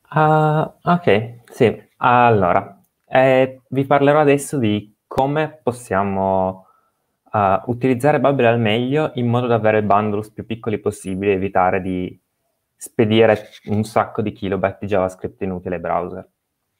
Ok, sì. Allora, vi parlerò adesso di come possiamo utilizzare Bubble al meglio in modo da avere bundles più piccoli possibili e evitare di spedire un sacco di kilobyte di JavaScript inutile ai browser.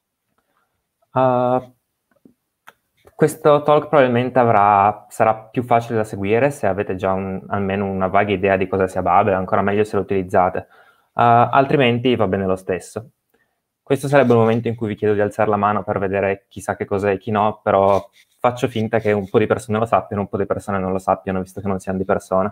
Uh, Questo talk probabilmente sarà più facile da seguire se avete già almeno una vaga idea di cosa sia Babel, ancora meglio se lo utilizzate. Altrimenti va bene lo stesso. Questo sarebbe il momento in cui vi chiedo di alzare la mano per vedere chi sa che cos'è e chi no, però faccio finta che un po' di persone lo sappiano, un po' di persone non lo sappiano, visto che non siamo di persona.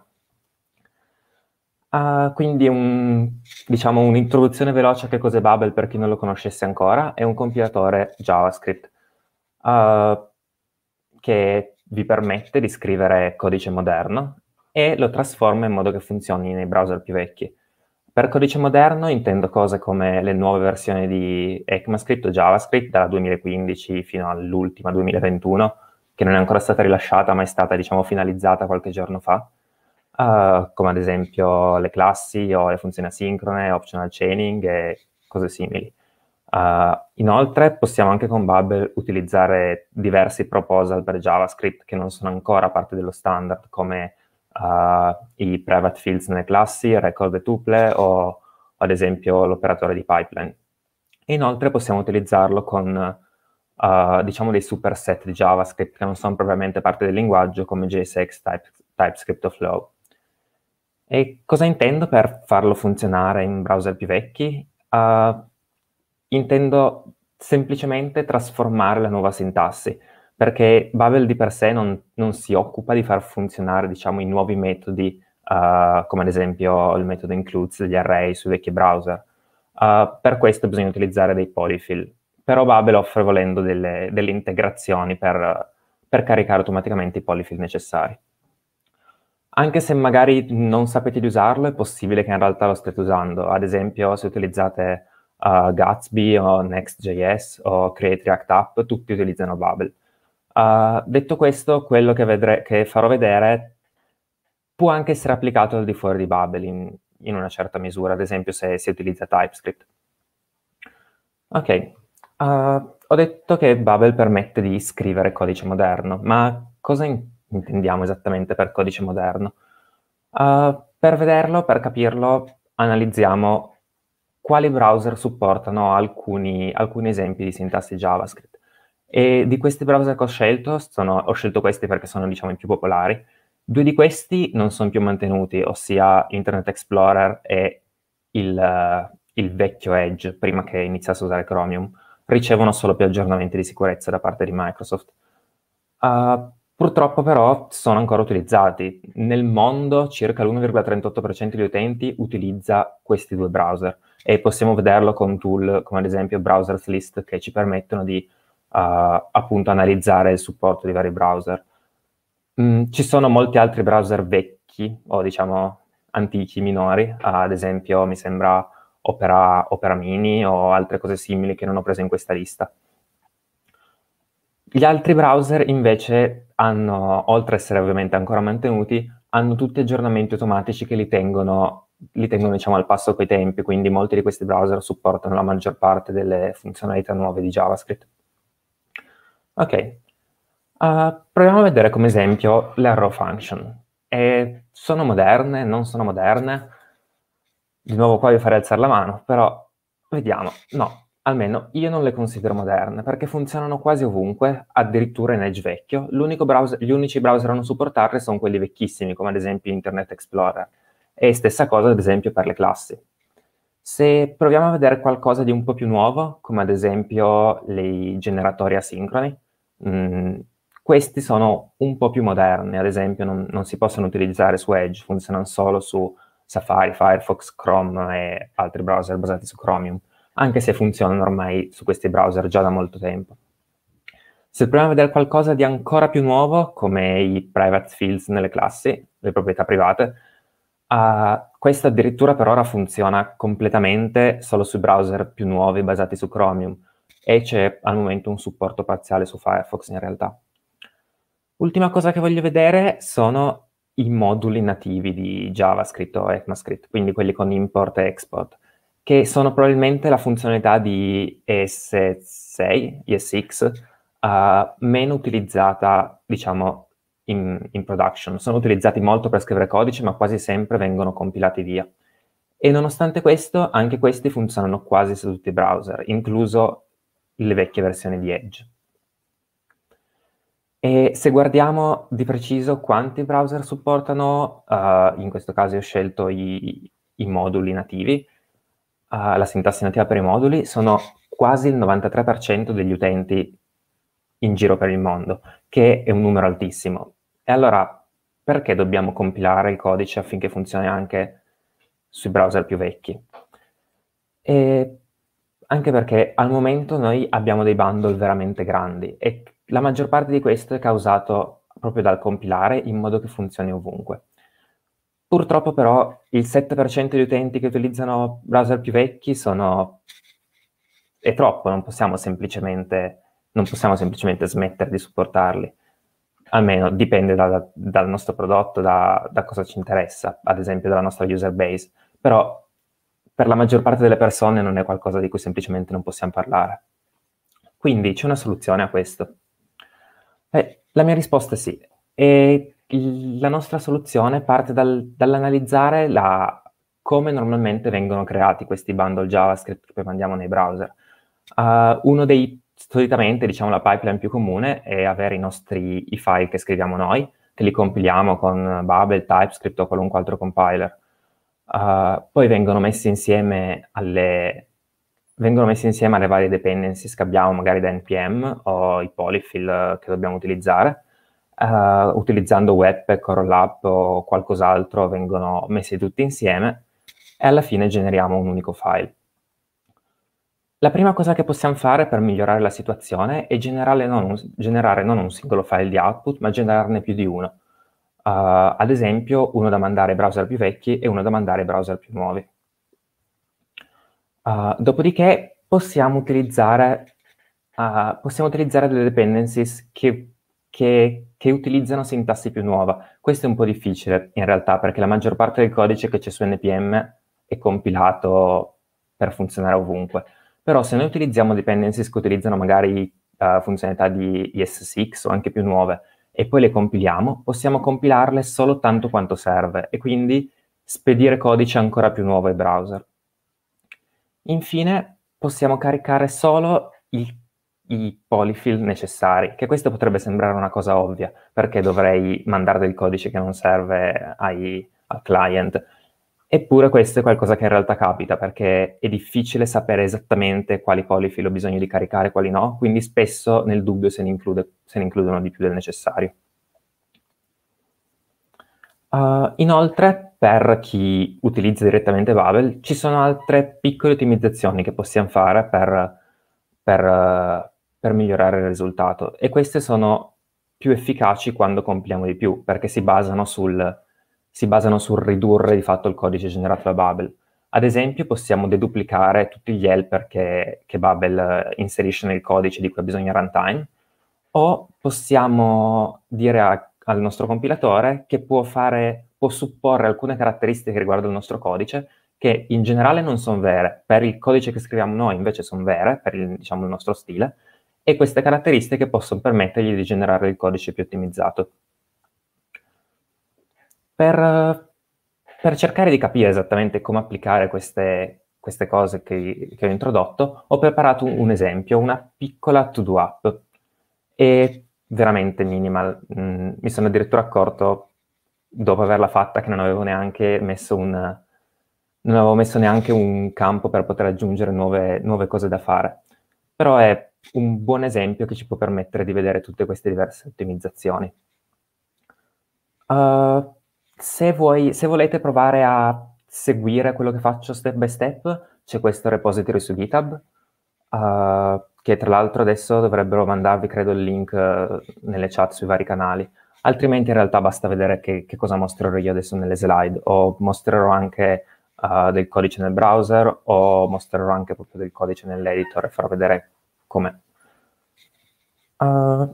Quindi diciamo un'introduzione veloce a che cos'è Babel per chi non lo conoscesse ancora. È un compilatore JavaScript uh, che vi permette di scrivere codice moderno e lo trasforma in modo che funzioni nei browser più vecchi. Per codice moderno intendo cose come le nuove versioni di ECMAScript o JavaScript dal 2015 fino all'ultima 2021, che non è ancora stata rilasciata, ma è stata, diciamo, finalizzata qualche giorno fa, come ad esempio le classi o le funzioni asincrone, optional chaining e cose simili. Inoltre possiamo anche con Bubble utilizzare diversi proposal per JavaScript che non sono ancora parte dello standard, come i private fields nelle classi, record e tuple o ad esempio l'operatore di pipeline. Inoltre possiamo utilizzarlo con diciamo dei superset di JavaScript che non sono propriamente parte del linguaggio, come JSX, TypeScript o Flow. E cosa intendo per farlo funzionare in browser più vecchi? Intendo semplicemente trasformare la nuova sintassi, perché Babel di per sé non si occupa di far funzionare, diciamo, i nuovi metodi, come ad esempio il metodo includes degli array sui vecchi browser. Per questo bisogna utilizzare dei polyfill. Però Babel offre, volendo, delle integrazioni per caricare automaticamente i polyfill necessari. Anche se magari non sapete di usarlo, è possibile che in realtà lo stiate usando. Ad esempio, se utilizzate Gatsby o Next.js o Create React App, tutti utilizzano Babel. Detto questo, quello che farò vedere può anche essere applicato al di fuori di Babel in una certa misura, ad esempio se si utilizza TypeScript. Ok, ho detto che Babel permette di scrivere codice moderno, ma cosa intendiamo esattamente per codice moderno? Per vederlo, per capirlo, analizziamo quali browser supportano alcuni esempi di sintassi JavaScript. E di questi browser che ho scelto questi perché sono, diciamo, i più popolari. Due di questi non sono più mantenuti, ossia Internet Explorer e il vecchio Edge, prima che iniziasse a usare Chromium. Ricevono solo più aggiornamenti di sicurezza da parte di Microsoft. Purtroppo però sono ancora utilizzati. Nel mondo circa l'1,38% degli utenti utilizza questi due browser e possiamo vederlo con tool come ad esempio Browsers List che ci permettono di appunto analizzare il supporto di vari browser. Ci sono molti altri browser vecchi o diciamo antichi, minori, ad esempio mi sembra Opera Mini o altre cose simili che non ho preso in questa lista. Gli altri browser invece hanno, oltre ad essere ovviamente ancora mantenuti, hanno tutti aggiornamenti automatici che li tengono diciamo al passo coi tempi, quindi molti di questi browser supportano la maggior parte delle funzionalità nuove di JavaScript. Ok, proviamo a vedere come esempio le arrow function. Sono moderne, non sono moderne? Di nuovo qua vi farei alzare la mano, però vediamo. No, almeno io non le considero moderne, perché funzionano quasi ovunque, addirittura in Edge vecchio. Gli unici browser a non supportarle sono quelli vecchissimi, come ad esempio Internet Explorer. E stessa cosa ad esempio per le classi. Se proviamo a vedere qualcosa di un po' più nuovo, come ad esempio i generatori asincroni, questi sono un po' più moderni, ad esempio non si possono utilizzare su Edge, funzionano solo su Safari, Firefox, Chrome e altri browser basati su Chromium, anche se funzionano ormai su questi browser già da molto tempo. Se proviamo a vedere qualcosa di ancora più nuovo, come i private fields nelle classi, le proprietà private, questo addirittura per ora funziona completamente solo sui browser più nuovi basati su Chromium e c'è al momento un supporto parziale su Firefox in realtà. Ultima cosa che voglio vedere sono i moduli nativi di JavaScript o ECMAScript, quindi quelli con import e export. che sono probabilmente la funzionalità di ES6, ESX, meno utilizzata, diciamo, in production. Sono utilizzati molto per scrivere codice, ma quasi sempre vengono compilati via. E nonostante questo, anche questi funzionano quasi su tutti i browser, incluso le vecchie versioni di Edge. E se guardiamo di preciso quanti browser supportano, in questo caso ho scelto i moduli nativi, la sintassi nativa per i moduli, sono quasi il 93% degli utenti in giro per il mondo, che è un numero altissimo. E allora, perché dobbiamo compilare il codice affinché funzioni anche sui browser più vecchi? E anche perché al momento noi abbiamo dei bundle veramente grandi e la maggior parte di questo è causato proprio dal compilare in modo che funzioni ovunque. Purtroppo però il 7% di utenti che utilizzano browser più vecchi è troppo, non possiamo semplicemente smettere di supportarli. Almeno dipende dal nostro prodotto, da cosa ci interessa, ad esempio dalla nostra user base. Però per la maggior parte delle persone non è qualcosa di cui semplicemente non possiamo parlare. Quindi c'è una soluzione a questo. La mia risposta è sì. E la nostra soluzione parte dall'analizzare come normalmente vengono creati questi bundle JavaScript che poi mandiamo nei browser. Solitamente, diciamo, la pipeline più comune è avere i file che scriviamo noi, che li compiliamo con Babel, TypeScript o qualunque altro compiler. Poi vengono messi insieme alle varie dependencies che abbiamo magari da npm o i polyfill che dobbiamo utilizzare. Utilizzando Webpack o Rollup o qualcos'altro vengono messi tutti insieme e alla fine generiamo un unico file. La prima cosa che possiamo fare per migliorare la situazione è generare non un singolo file di output, ma generarne più di uno. Ad esempio, uno da mandare ai browser più vecchi e uno da mandare ai browser più nuovi. Dopodiché possiamo utilizzare delle dependencies che utilizzano sintassi più nuova. Questo è un po' difficile in realtà perché la maggior parte del codice che c'è su NPM è compilato per funzionare ovunque. Però se noi utilizziamo dependencies che utilizzano magari funzionalità di ES6 o anche più nuove e poi le compiliamo, possiamo compilarle solo tanto quanto serve e quindi spedire codice ancora più nuovo ai browser. Infine, possiamo caricare solo i polyfill necessari, che questo potrebbe sembrare una cosa ovvia, perché dovrei mandare del codice che non serve al client. Eppure questo è qualcosa che in realtà capita, perché è difficile sapere esattamente quali polyfill ho bisogno di caricare e quali no, quindi spesso nel dubbio se ne includono di più del necessario. Inoltre, per chi utilizza direttamente Babel, ci sono altre piccole ottimizzazioni che possiamo fare per migliorare il risultato e queste sono più efficaci quando compiliamo di più, perché si basano sul ridurre di fatto il codice generato da Babel. Ad esempio, possiamo deduplicare tutti gli helper che Babel inserisce nel codice di cui ha bisogno a runtime, o possiamo dire al nostro compilatore che può supporre alcune caratteristiche che riguardano il nostro codice, che in generale non sono vere, per il codice che scriviamo noi invece sono vere, per diciamo, il nostro stile, e queste caratteristiche possono permettergli di generare il codice più ottimizzato. Per cercare di capire esattamente come applicare queste cose che ho introdotto, ho preparato un esempio, una piccola to-do app. È veramente minimal. Mi sono addirittura accorto, dopo averla fatta, che non avevo messo neanche un campo per poter aggiungere nuove cose da fare. Però è un buon esempio che ci può permettere di vedere tutte queste diverse ottimizzazioni. Se volete provare a seguire quello che faccio step by step, c'è questo repository su GitHub, che tra l'altro adesso dovrebbero mandarvi, credo, il link nelle chat sui vari canali. Altrimenti in realtà basta vedere che cosa mostrerò io adesso nelle slide, o mostrerò anche del codice nel browser, o mostrerò anche proprio del codice nell'editor e farò vedere com'è.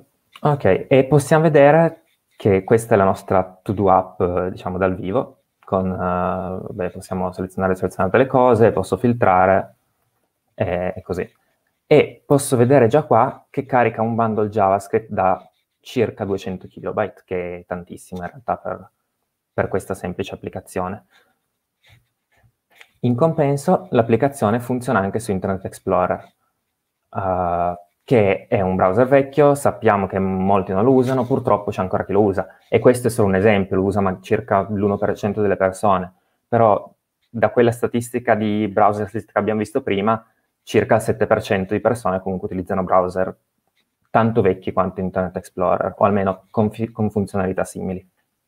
Ok, e possiamo vedere che questa è la nostra to-do app, diciamo, dal vivo, possiamo selezionare delle cose, posso filtrare e così. E posso vedere già qua che carica un bundle JavaScript da circa 200 KB, che è tantissimo in realtà per questa semplice applicazione. In compenso, l'applicazione funziona anche su Internet Explorer, che è un browser vecchio, sappiamo che molti non lo usano, purtroppo c'è ancora chi lo usa. E questo è solo un esempio, lo usa circa l'1% delle persone. Però da quella statistica di browser che abbiamo visto prima, circa il 7% di persone comunque utilizzano browser tanto vecchi quanto Internet Explorer, o almeno con funzionalità simili.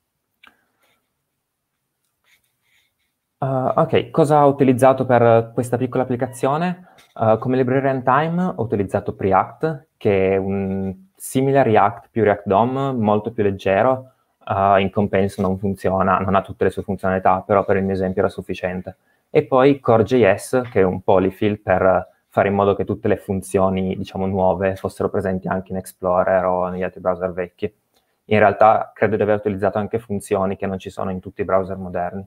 Ok, cosa ho utilizzato per questa piccola applicazione? Come library runtime ho utilizzato Preact, che è un simile a React più React DOM, molto più leggero. In compenso non funziona, non ha tutte le sue funzionalità, però per il mio esempio era sufficiente. E poi Core.js, che è un polyfill per fare in modo che tutte le funzioni, diciamo, nuove fossero presenti anche in Explorer o negli altri browser vecchi. In realtà credo di aver utilizzato anche funzioni che non ci sono in tutti i browser moderni.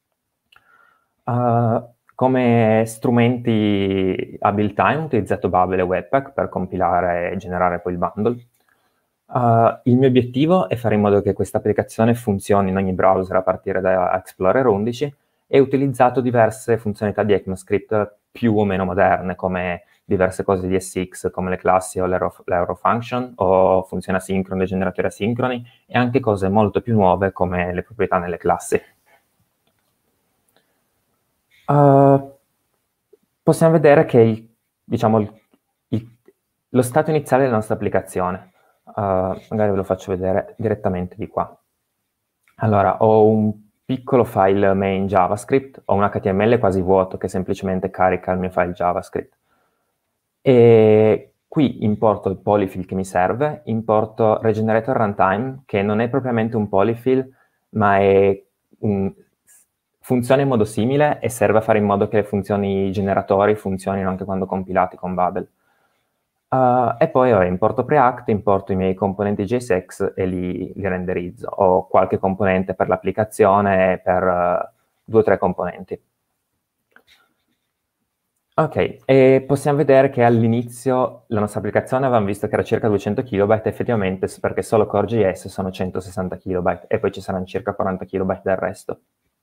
Come strumenti a build time ho utilizzato Babel e Webpack per compilare e generare poi il bundle. Il mio obiettivo è fare in modo che questa applicazione funzioni in ogni browser a partire da Explorer 11 e ho utilizzato diverse funzionalità di ECMAScript più o meno moderne, come diverse cose di SX, come le classi o l'arrow function, o funzioni asincrone, generatori asincroni, e anche cose molto più nuove come le proprietà nelle classi. Possiamo vedere che lo stato iniziale della nostra applicazione. Magari ve lo faccio vedere direttamente di qua. Allora, ho un piccolo file main JavaScript, ho un HTML quasi vuoto che semplicemente carica il mio file JavaScript. E qui importo il polyfill che mi serve, importo Regenerator Runtime, che non è propriamente un polyfill, ma funziona in modo simile e serve a fare in modo che le funzioni generatori funzionino anche quando compilati con Babel. E poi importo Preact, importo i miei componenti JSX e li renderizzo. Ho qualche componente per l'applicazione per 2 o 3 componenti. Ok, e possiamo vedere che all'inizio la nostra applicazione avevamo visto che era circa 200 KB, effettivamente perché solo Core.js sono 160 KB e poi ci saranno circa 40 KB del resto.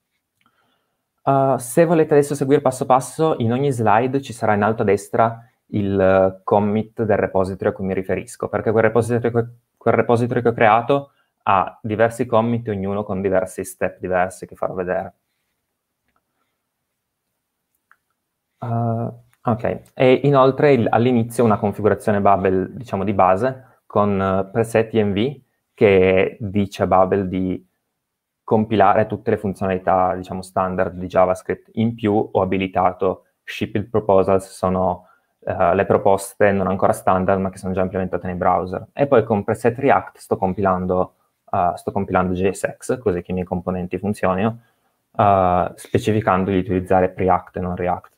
Se volete adesso seguire passo passo, in ogni slide ci sarà in alto a destra il commit del repository a cui mi riferisco, perché quel repository che ho creato ha diversi commit, ognuno con diversi step diversi che farò vedere. Ok, e inoltre all'inizio una configurazione Babel, diciamo, di base, con preset env, che dice a Babel di compilare tutte le funzionalità, diciamo, standard di JavaScript. In più ho abilitato shipped proposals, sono le proposte non ancora standard, ma che sono già implementate nei browser. E poi con preset React sto compilando JSX, così che i miei componenti funzionino, specificando di utilizzare Preact e non React.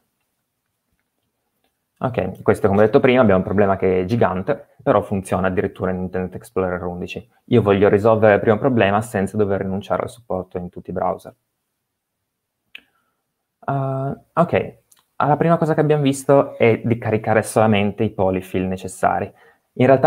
Ok, questo come ho detto prima abbiamo un problema che è gigante, però funziona addirittura in Internet Explorer 11. Io voglio risolvere il primo problema senza dover rinunciare al supporto in tutti i browser. Ok, la prima cosa che abbiamo visto è di caricare solamente i polyfill necessari. In realtà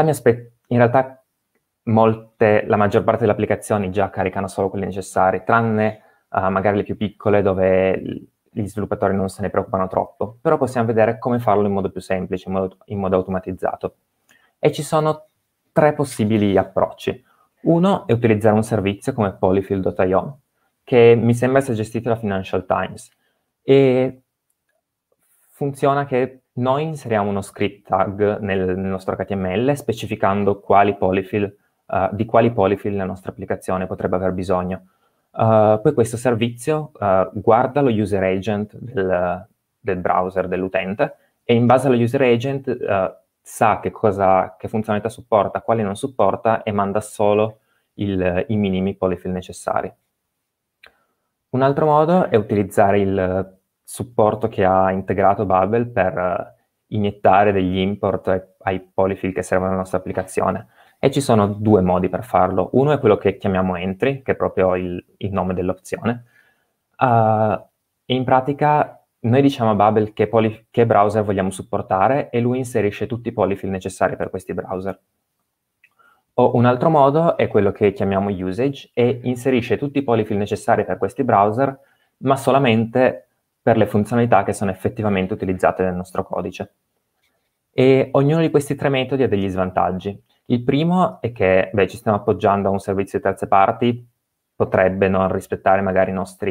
la maggior parte delle applicazioni già caricano solo quelli necessari, tranne magari le più piccole dove gli sviluppatori non se ne preoccupano troppo, però possiamo vedere come farlo in modo più semplice, in modo automatizzato. E ci sono 3 possibili approcci. Uno è utilizzare un servizio come polyfill.io, che mi sembra sia gestito da Financial Times, e funziona che noi inseriamo uno script tag nel nostro HTML specificando di quali polyfill la nostra applicazione potrebbe aver bisogno. Poi questo servizio guarda lo user agent del browser dell'utente e in base allo user agent sa che funzionalità supporta, quali non supporta e manda solo i minimi polyfill necessari. Un altro modo è utilizzare il supporto che ha integrato Babel per iniettare degli import ai polyfill che servono alla nostra applicazione. E ci sono 2 modi per farlo. Uno è quello che chiamiamo entry, che è proprio il nome dell'opzione, In pratica noi diciamo a Babel che browser vogliamo supportare e lui inserisce tutti i polyfill necessari per questi browser. O un altro modo è quello che chiamiamo usage e inserisce tutti i polyfill necessari per questi browser, ma solamente per le funzionalità che sono effettivamente utilizzate nel nostro codice. E ognuno di questi tre metodi ha degli svantaggi. Il primo è che, ci stiamo appoggiando a un servizio di terze parti, potrebbe non rispettare magari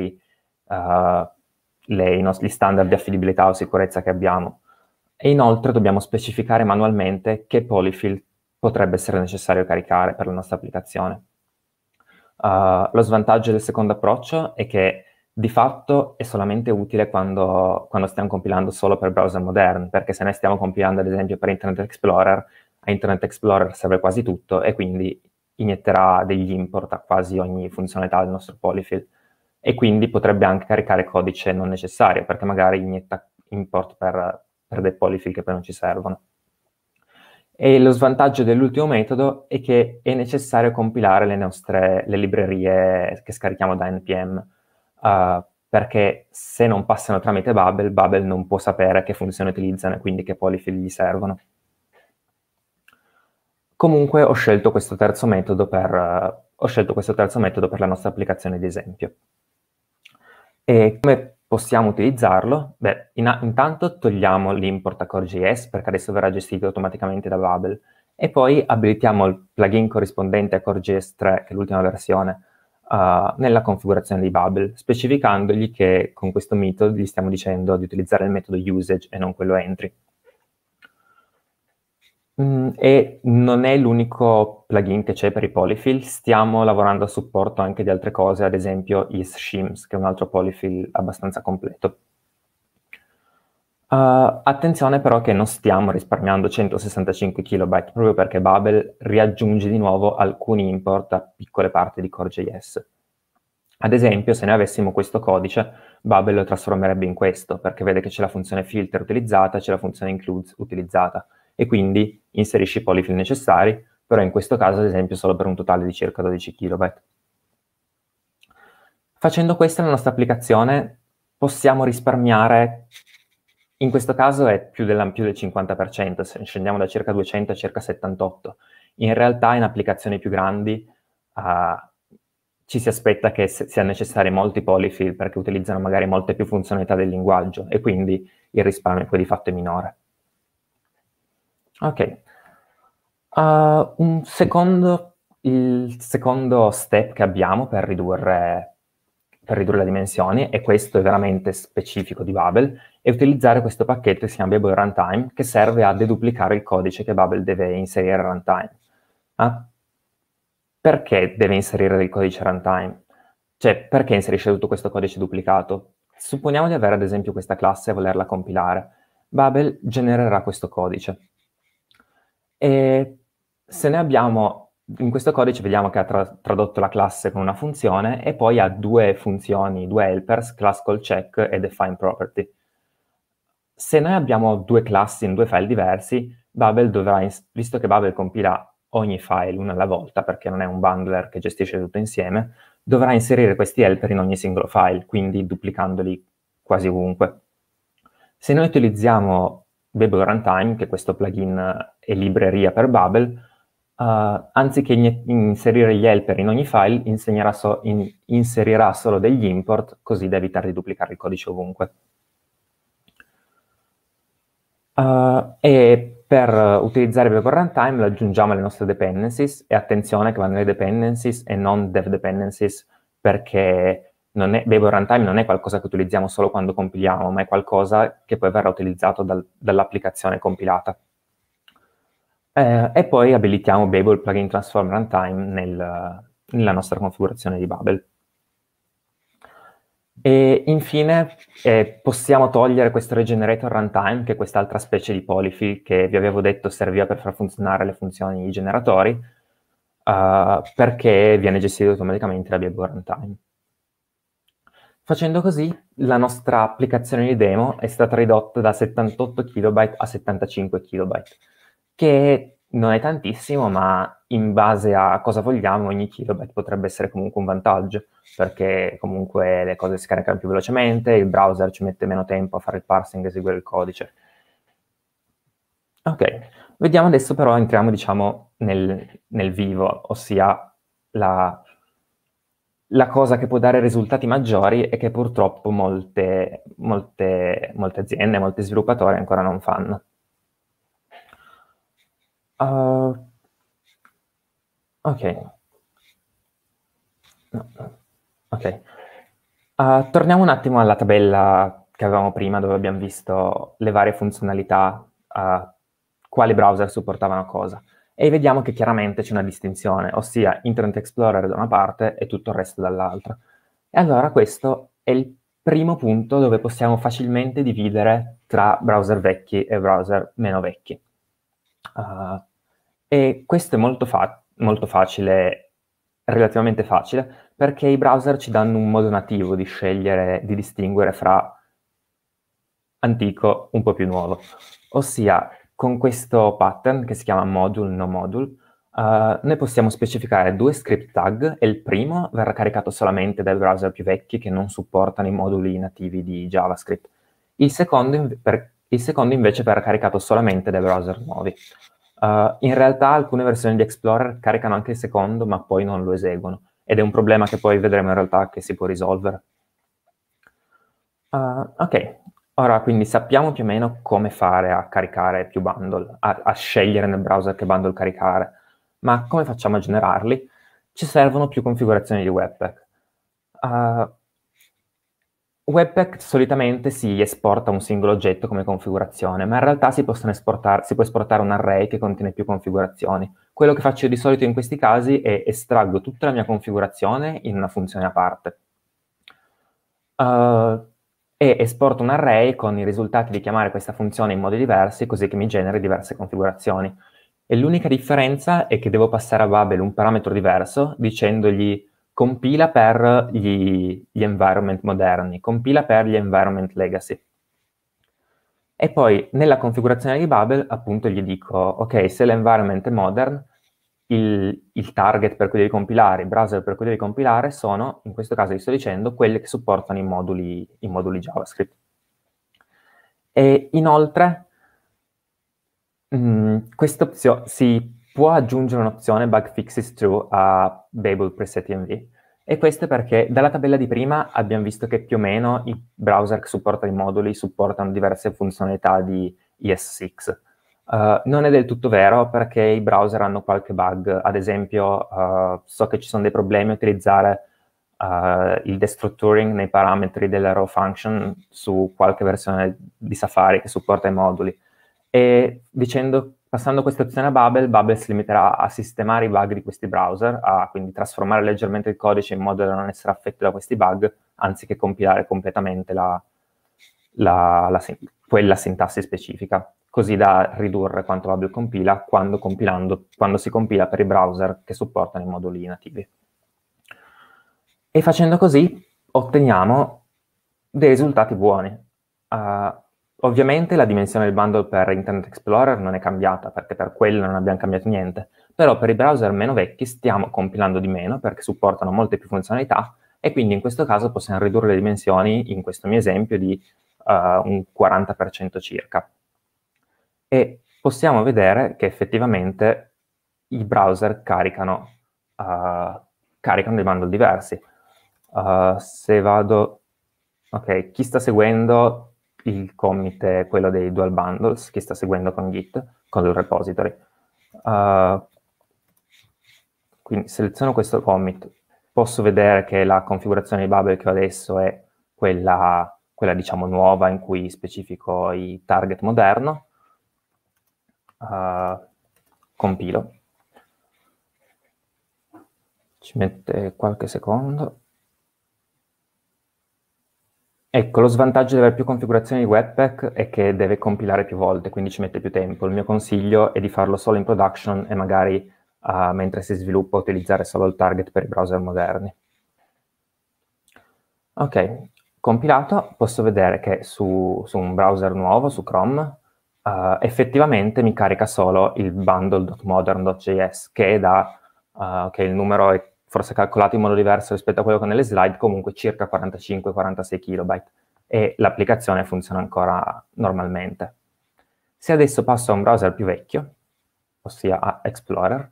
i nostri standard di affidabilità o sicurezza che abbiamo. E inoltre dobbiamo specificare manualmente che polyfill potrebbe essere necessario caricare per la nostra applicazione. Lo svantaggio del secondo approccio è che di fatto è solamente utile quando stiamo compilando solo per browser moderni, perché se noi stiamo compilando ad esempio per Internet Explorer, a Internet Explorer serve quasi tutto e quindi inietterà degli import a quasi ogni funzionalità del nostro polyfill e quindi potrebbe anche caricare codice non necessario, perché magari inietta import per dei polyfill che poi non ci servono. E lo svantaggio dell'ultimo metodo è che è necessario compilare le librerie che scarichiamo da npm, perché se non passano tramite Babel, Babel non può sapere che funzioni utilizzano e quindi che polyfill gli servono. Comunque ho scelto questo terzo metodo per la nostra applicazione di esempio. E come possiamo utilizzarlo? Intanto togliamo l'import a Core.js perché adesso verrà gestito automaticamente da Babel e poi abilitiamo il plugin corrispondente a Core.js 3, che è l'ultima versione, nella configurazione di Babel, specificandogli che con questo metodo gli stiamo dicendo di utilizzare il metodo usage e non quello entry. E non è l'unico plugin che c'è per i polyfill, stiamo lavorando a supporto anche di altre cose, ad esempio isShims, che è un altro polyfill abbastanza completo. Attenzione però che non stiamo risparmiando 165 KB, proprio perché Babel riaggiunge di nuovo alcuni import a piccole parti di Core.js. Ad esempio, se noi avessimo questo codice, Babel lo trasformerebbe in questo, perché vede che c'è la funzione filter utilizzata, c'è la funzione includes utilizzata, e quindi inserisce i polyfill necessari, però in questo caso, ad esempio, solo per un totale di circa 12 KB. Facendo questo nella nostra applicazione possiamo risparmiare, in questo caso è più del 50%, se scendiamo da circa 200 a circa 78. In realtà in applicazioni più grandi ci si aspetta che siano necessari molti polyfill perché utilizzano magari molte più funzionalità del linguaggio e quindi il risparmio poi di fatto è minore. Ok. Il secondo step che abbiamo per ridurre le dimensioni, e questo è veramente specifico di Babel, è utilizzare questo pacchetto che si chiama Babel Runtime, che serve a deduplicare il codice che Babel deve inserire a runtime. Perché deve inserire il codice runtime? Cioè, perché inserisce tutto questo codice duplicato? Supponiamo di avere ad esempio questa classe e volerla compilare. Babel genererà questo codice. E se ne abbiamo, in questo codice vediamo che ha tradotto la classe con una funzione e poi ha due funzioni, due helpers, class call check e define property. Se noi abbiamo due classi in due file diversi, Babel dovrà, visto che Babel compila ogni file una alla volta, perché non è un bundler che gestisce tutto insieme, dovrà inserire questi helper in ogni singolo file, quindi duplicandoli quasi ovunque. Se noi utilizziamo Babel Runtime, che è questo plugin e libreria per Babel, anziché inserire gli helper in ogni file, inserirà solo degli import, così da evitare di duplicare il codice ovunque. E per utilizzare Babel Runtime lo aggiungiamo alle nostre dependencies, e attenzione che vanno le dependencies e non dev dependencies, perché Babel Runtime non è qualcosa che utilizziamo solo quando compiliamo, ma è qualcosa che poi verrà utilizzato dall'applicazione compilata. E poi abilitiamo Babel Plugin Transform Runtime nella nostra configurazione di Babel. E infine possiamo togliere questo regenerator runtime, che è quest'altra specie di polyfill che vi avevo detto serviva per far funzionare le funzioni generatori, perché viene gestito automaticamente da Babel Runtime. Facendo così, la nostra applicazione di demo è stata ridotta da 78 KB a 75 KB, che non è tantissimo, ma in base a cosa vogliamo, ogni kilobyte potrebbe essere comunque un vantaggio, perché comunque le cose si caricano più velocemente, il browser ci mette meno tempo a fare il parsing e eseguire il codice. Ok, vediamo adesso però, entriamo diciamo nel vivo, ossia la cosa che può dare risultati maggiori e che purtroppo molte aziende, molti sviluppatori ancora non fanno. Ok. No. Ok. Torniamo un attimo alla tabella che avevamo prima, dove abbiamo visto le varie funzionalità, quali browser supportavano cosa. E vediamo che chiaramente c'è una distinzione, ossia Internet Explorer da una parte e tutto il resto dall'altra. E allora questo è il primo punto dove possiamo facilmente dividere tra browser vecchi e browser meno vecchi. E questo è molto facile, relativamente facile, perché i browser ci danno un modo nativo di scegliere, di distinguere fra antico un po' più nuovo. Ossia, con questo pattern che si chiama module no module, noi possiamo specificare due script tag e il primo verrà caricato solamente dai browser più vecchi che non supportano i moduli nativi di JavaScript. Il secondo invece verrà caricato solamente dai browser nuovi. In realtà alcune versioni di Explorer caricano anche il secondo, ma poi non lo eseguono, ed è un problema che poi vedremo in realtà che si può risolvere. Ok, ora quindi sappiamo più o meno come fare a caricare più bundle, a scegliere nel browser che bundle caricare, ma come facciamo a generarli? Ci servono più configurazioni di Webpack. Webpack solitamente si esporta un singolo oggetto come configurazione, ma in realtà si può esportare un array che contiene più configurazioni. Quello che faccio io di solito in questi casi è estraggo tutta la mia configurazione in una funzione a parte. E esporto un array con i risultati di chiamare questa funzione in modi diversi, così che mi generi diverse configurazioni. E l'unica differenza è che devo passare a Babel un parametro diverso, dicendogli compila per gli environment moderni, compila per gli environment legacy. E poi nella configurazione di Babel appunto gli dico, ok, se l'environment è modern, il target per cui devi compilare, il browser per cui devi compilare sono, in questo caso gli sto dicendo, quelli che supportano i moduli JavaScript. E inoltre si può aggiungere un'opzione bug fixes true a Babel preset env, e questo è perché dalla tabella di prima abbiamo visto che più o meno i browser che supportano i moduli supportano diverse funzionalità di ES6. Non è del tutto vero perché i browser hanno qualche bug, ad esempio so che ci sono dei problemi a utilizzare il destructuring nei parametri della raw function su qualche versione di Safari che supporta i moduli. E passando questa opzione a Babel si limiterà a sistemare i bug di questi browser, a quindi trasformare leggermente il codice in modo da non essere affetto da questi bug, anziché compilare completamente quella sintassi specifica, così da ridurre quanto Babel compila quando si compila per i browser che supportano i moduli nativi. E facendo così otteniamo dei risultati buoni. Ovviamente la dimensione del bundle per Internet Explorer non è cambiata, perché per quello non abbiamo cambiato niente, però per i browser meno vecchi stiamo compilando di meno, perché supportano molte più funzionalità, e quindi in questo caso possiamo ridurre le dimensioni, in questo mio esempio, di un 40% circa. E possiamo vedere che effettivamente i browser caricano dei bundle diversi. Se vado... Ok, chi sta seguendo il commit è quello dei dual bundles, chi sta seguendo con Git, con il repository. Quindi seleziono questo commit, posso vedere che la configurazione di Babel che ho adesso è quella diciamo nuova in cui specifico i target moderno. Compilo. Ci mette qualche secondo. Ecco, lo svantaggio di avere più configurazioni di Webpack è che deve compilare più volte, quindi ci mette più tempo. Il mio consiglio è di farlo solo in production e magari mentre si sviluppa utilizzare solo il target per i browser moderni. Ok, compilato, posso vedere che su un browser nuovo, su Chrome, effettivamente mi carica solo il bundle.modern.js, che che il numero è forse calcolato in modo diverso rispetto a quello che ho nelle slide, comunque circa 45-46 kilobyte, e l'applicazione funziona ancora normalmente. Se adesso passo a un browser più vecchio, ossia a Explorer,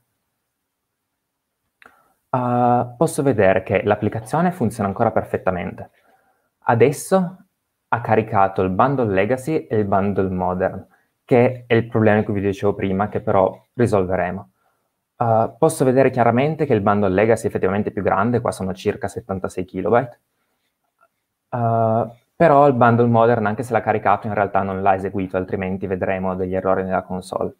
posso vedere che l'applicazione funziona ancora perfettamente. Adesso ha caricato il bundle legacy e il bundle modern, che è il problema di cui vi dicevo prima, che però risolveremo. Posso vedere chiaramente che il bundle legacy è effettivamente più grande, qua sono circa 76 kilobyte, però il bundle modern, anche se l'ha caricato, in realtà non l'ha eseguito, altrimenti vedremo degli errori nella console.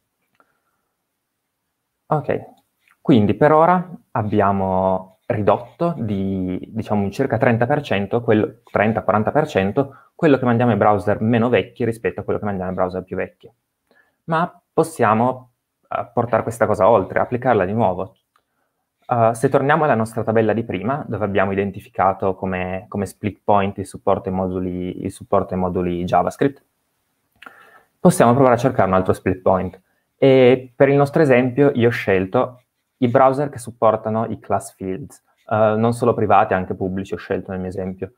Ok, quindi per ora abbiamo ridotto di, diciamo, un circa 30%, 30-40%, quello che mandiamo ai browser meno vecchi rispetto a quello che mandiamo ai browser più vecchi. Ma possiamo portare questa cosa oltre, applicarla di nuovo. Se torniamo alla nostra tabella di prima, dove abbiamo identificato come split point il supporto ai moduli JavaScript, possiamo provare a cercare un altro split point. E per il nostro esempio io ho scelto i browser che supportano i class fields, non solo privati, anche pubblici ho scelto nel mio esempio.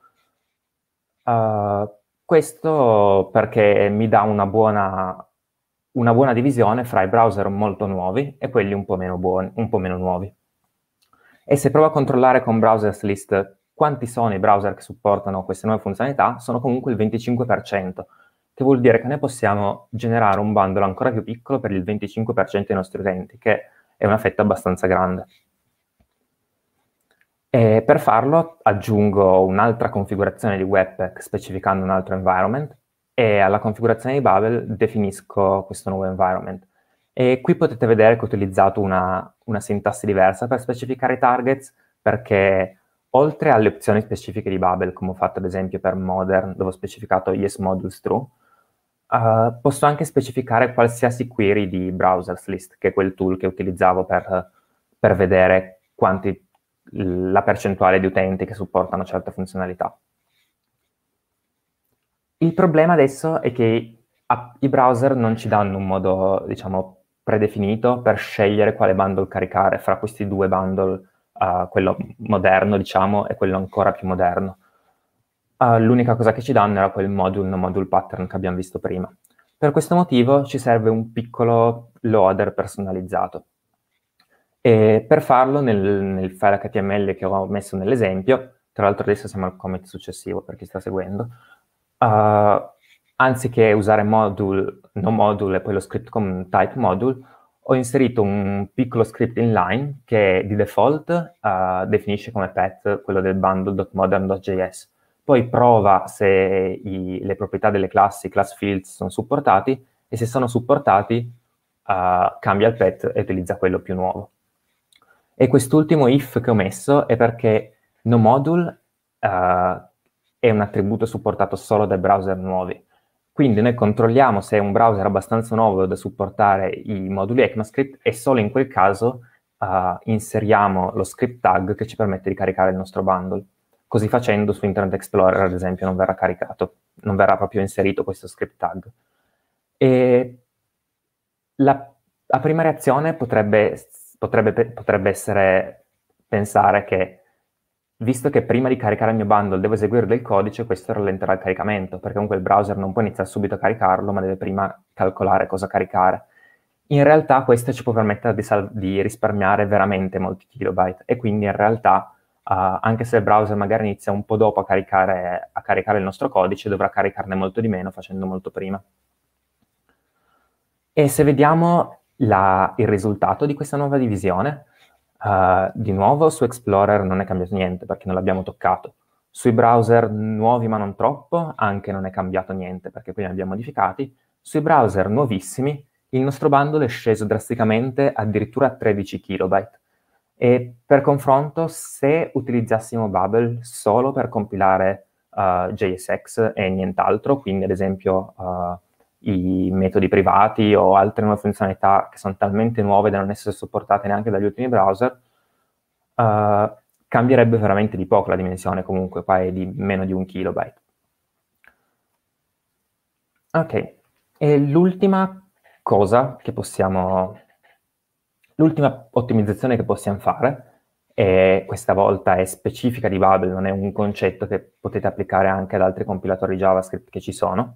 Questo perché mi dà una buona divisione fra i browser molto nuovi e quelli un po' meno nuovi. E se provo a controllare con Browsers List quanti sono i browser che supportano queste nuove funzionalità, sono comunque il 25%, che vuol dire che noi possiamo generare un bundle ancora più piccolo per il 25% dei nostri utenti, che è una fetta abbastanza grande. E per farlo aggiungo un'altra configurazione di Webpack specificando un altro environment, e alla configurazione di Babel definisco questo nuovo environment. E qui potete vedere che ho utilizzato una sintassi diversa per specificare i targets, perché oltre alle opzioni specifiche di Babel, come ho fatto ad esempio per Modern, dove ho specificato yes modules true, posso anche specificare qualsiasi query di Browsers List, che è quel tool che utilizzavo per vedere la percentuale di utenti che supportano certe funzionalità. Il problema adesso è che i browser non ci danno un modo, diciamo, predefinito per scegliere quale bundle caricare fra questi due bundle, quello moderno, diciamo, e quello ancora più moderno. L'unica cosa che ci danno era quel module, no module pattern che abbiamo visto prima. Per questo motivo ci serve un piccolo loader personalizzato. E per farlo nel file HTML che ho messo nell'esempio, tra l'altro adesso siamo al commit successivo per chi sta seguendo, anziché usare module, no module e poi lo script con type module, ho inserito un piccolo script inline che di default definisce come path quello del bundle.modern.js. Poi prova se le proprietà delle classi, class fields, sono supportati, e se sono supportati cambia il path e utilizza quello più nuovo. E quest'ultimo if che ho messo è perché noModule è un attributo supportato solo dai browser nuovi. Quindi noi controlliamo se è un browser abbastanza nuovo da supportare i moduli ECMAScript, e solo in quel caso inseriamo lo script tag che ci permette di caricare il nostro bundle. Così facendo su Internet Explorer, ad esempio, non verrà caricato, non verrà proprio inserito questo script tag. E la prima reazione potrebbe essere pensare che, visto che prima di caricare il mio bundle devo eseguire del codice, questo rallenterà il caricamento, perché comunque il browser non può iniziare subito a caricarlo, ma deve prima calcolare cosa caricare. In realtà questo ci può permettere di risparmiare veramente molti kilobyte, e quindi in realtà, anche se il browser magari inizia un po' dopo a caricare il nostro codice, dovrà caricarne molto di meno facendo molto prima. E se vediamo il risultato di questa nuova divisione, di nuovo su Explorer non è cambiato niente perché non l'abbiamo toccato. Sui browser nuovi ma non troppo, anche non è cambiato niente perché qui li abbiamo modificati. Sui browser nuovissimi il nostro bundle è sceso drasticamente, addirittura a 13 kilobyte. E per confronto, se utilizzassimo Babel solo per compilare JSX e nient'altro, quindi ad esempio i metodi privati o altre nuove funzionalità che sono talmente nuove da non essere supportate neanche dagli ultimi browser, cambierebbe veramente di poco la dimensione, comunque qua è di meno di 1 kilobyte. Ok, E l'ultima ottimizzazione che possiamo fare, e questa volta è specifica di Babel, non è un concetto che potete applicare anche ad altri compilatori JavaScript che ci sono,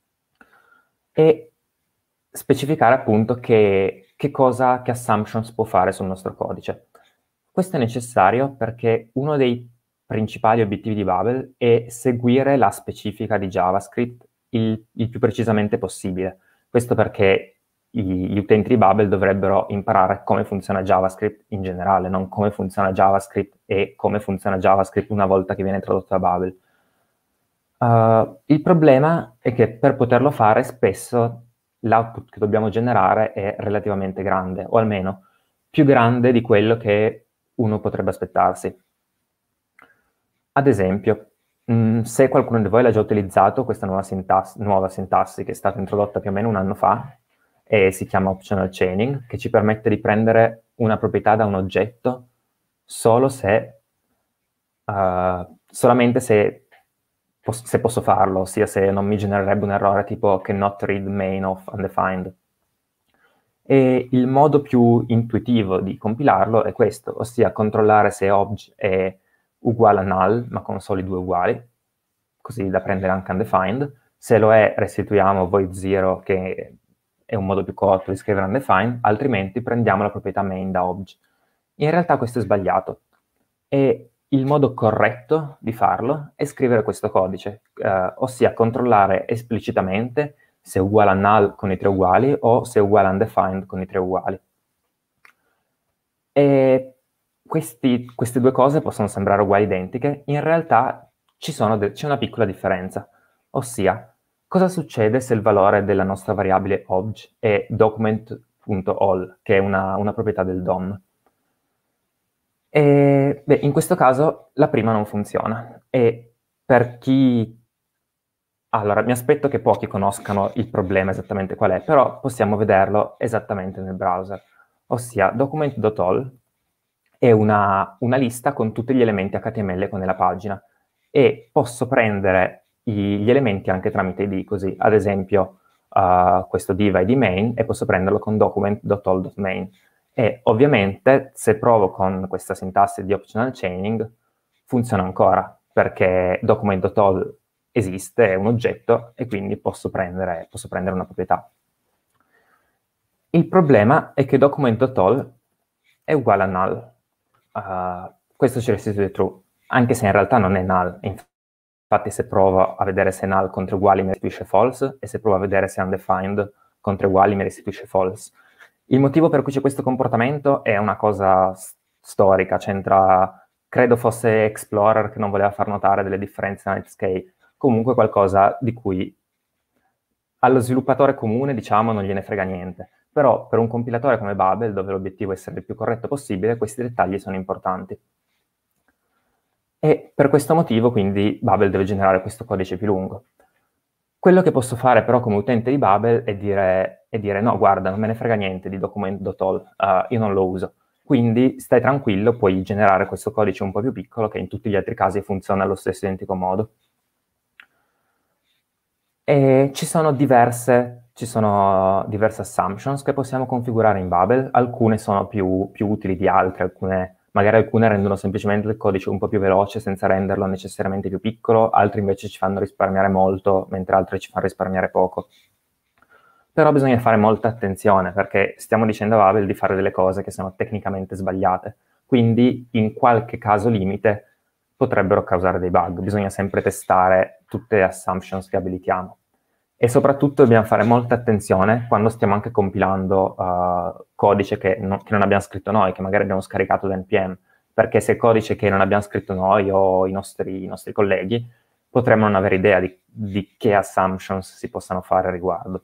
è specificare appunto che assumptions può fare sul nostro codice. Questo è necessario perché uno dei principali obiettivi di Babel è seguire la specifica di JavaScript il più precisamente possibile. Questo perché gli utenti di Babel dovrebbero imparare come funziona JavaScript in generale, non come funziona JavaScript e come funziona JavaScript una volta che viene tradotto da Babel. Il problema è che per poterlo fare spesso l'output che dobbiamo generare è relativamente grande, o almeno più grande di quello che uno potrebbe aspettarsi. Ad esempio, se qualcuno di voi l'ha già utilizzato, questa nuova sintassi che è stata introdotta più o meno un anno fa, e si chiama optional chaining, che ci permette di prendere una proprietà da un oggetto solamente se posso farlo, ossia se non mi genererebbe un errore tipo cannot read main of undefined. E il modo più intuitivo di compilarlo è questo, ossia controllare se obj è uguale a null, ma con soli due uguali, così da prendere anche undefined. Se lo è, restituiamo void zero, che è un modo più corto di scrivere undefined, altrimenti prendiamo la proprietà main da obj. In realtà questo è sbagliato, e il modo corretto di farlo è scrivere questo codice, ossia controllare esplicitamente se è uguale a null con i tre uguali o se è uguale a undefined con i tre uguali. E queste due cose possono sembrare uguali identiche, in realtà c'è una piccola differenza, ossia cosa succede se il valore della nostra variabile obj è document.all, che è una proprietà del DOM. In questo caso la prima non funziona, e per chi... Allora, mi aspetto che pochi conoscano il problema esattamente qual è, però possiamo vederlo esattamente nel browser, ossia document.all è una lista con tutti gli elementi HTML con nella pagina, e posso prendere gli elementi anche tramite ID, così ad esempio questo div ID main, e posso prenderlo con document.all.main. E ovviamente se provo con questa sintassi di optional chaining funziona ancora, perché document.all esiste, è un oggetto, e quindi posso prendere una proprietà. Il problema è che document.all è uguale a null. Questo ci restituisce true, anche se in realtà non è null. Infatti se provo a vedere se è null con tre uguali mi restituisce false, e se provo a vedere se è undefined con tre uguali mi restituisce false. Il motivo per cui c'è questo comportamento è una cosa storica, c'entra, credo fosse Explorer che non voleva far notare delle differenze in Netscape, comunque qualcosa di cui allo sviluppatore comune, diciamo, non gliene frega niente. Però per un compilatore come Babel, dove l'obiettivo è essere il più corretto possibile, questi dettagli sono importanti. E per questo motivo, quindi, Babel deve generare questo codice più lungo. Quello che posso fare però come utente di Babel è dire no, guarda, non me ne frega niente di document.all, io non lo uso. Quindi stai tranquillo, puoi generare questo codice un po' più piccolo che in tutti gli altri casi funziona allo stesso identico modo. E ci sono diverse assumptions che possiamo configurare in Babel, alcune sono più utili di altre, magari alcune rendono semplicemente il codice un po' più veloce senza renderlo necessariamente più piccolo, altre invece ci fanno risparmiare molto, mentre altre ci fanno risparmiare poco. Però bisogna fare molta attenzione, perché stiamo dicendo a Babel di fare delle cose che sono tecnicamente sbagliate, quindi in qualche caso limite potrebbero causare dei bug. Bisogna sempre testare tutte le assumptions che abilitiamo. E soprattutto dobbiamo fare molta attenzione quando stiamo anche compilando codice che non abbiamo scritto noi, che magari abbiamo scaricato da NPM, perché se è codice che non abbiamo scritto noi o i nostri colleghi, potremmo non avere idea di che assumptions si possano fare a riguardo.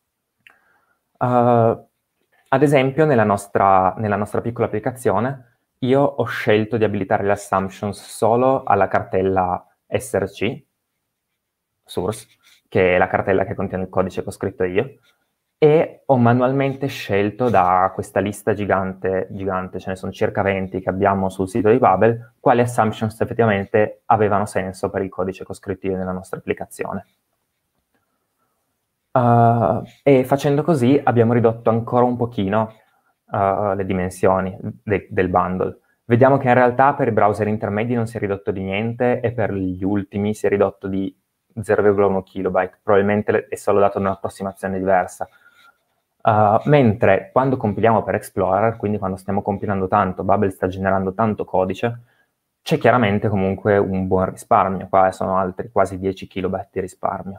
Ad esempio, nella nostra piccola applicazione, io ho scelto di abilitare le assumptions solo alla cartella src, source, che è la cartella che contiene il codice che ho scritto io, e ho manualmente scelto da questa lista gigante, ce ne sono circa 20 che abbiamo sul sito di Babel, quali assumptions effettivamente avevano senso per il codice che ho scritto io nella nostra applicazione. E facendo così abbiamo ridotto ancora un pochino le dimensioni del bundle. Vediamo che in realtà per i browser intermedi non si è ridotto di niente e per gli ultimi si è ridotto di 0,1 KB, probabilmente è solo dato da un'approssimazione diversa. Mentre quando compiliamo per Explorer, quindi quando stiamo compilando tanto, Babel sta generando tanto codice, c'è chiaramente comunque un buon risparmio, qua sono altri quasi 10 KB di risparmio.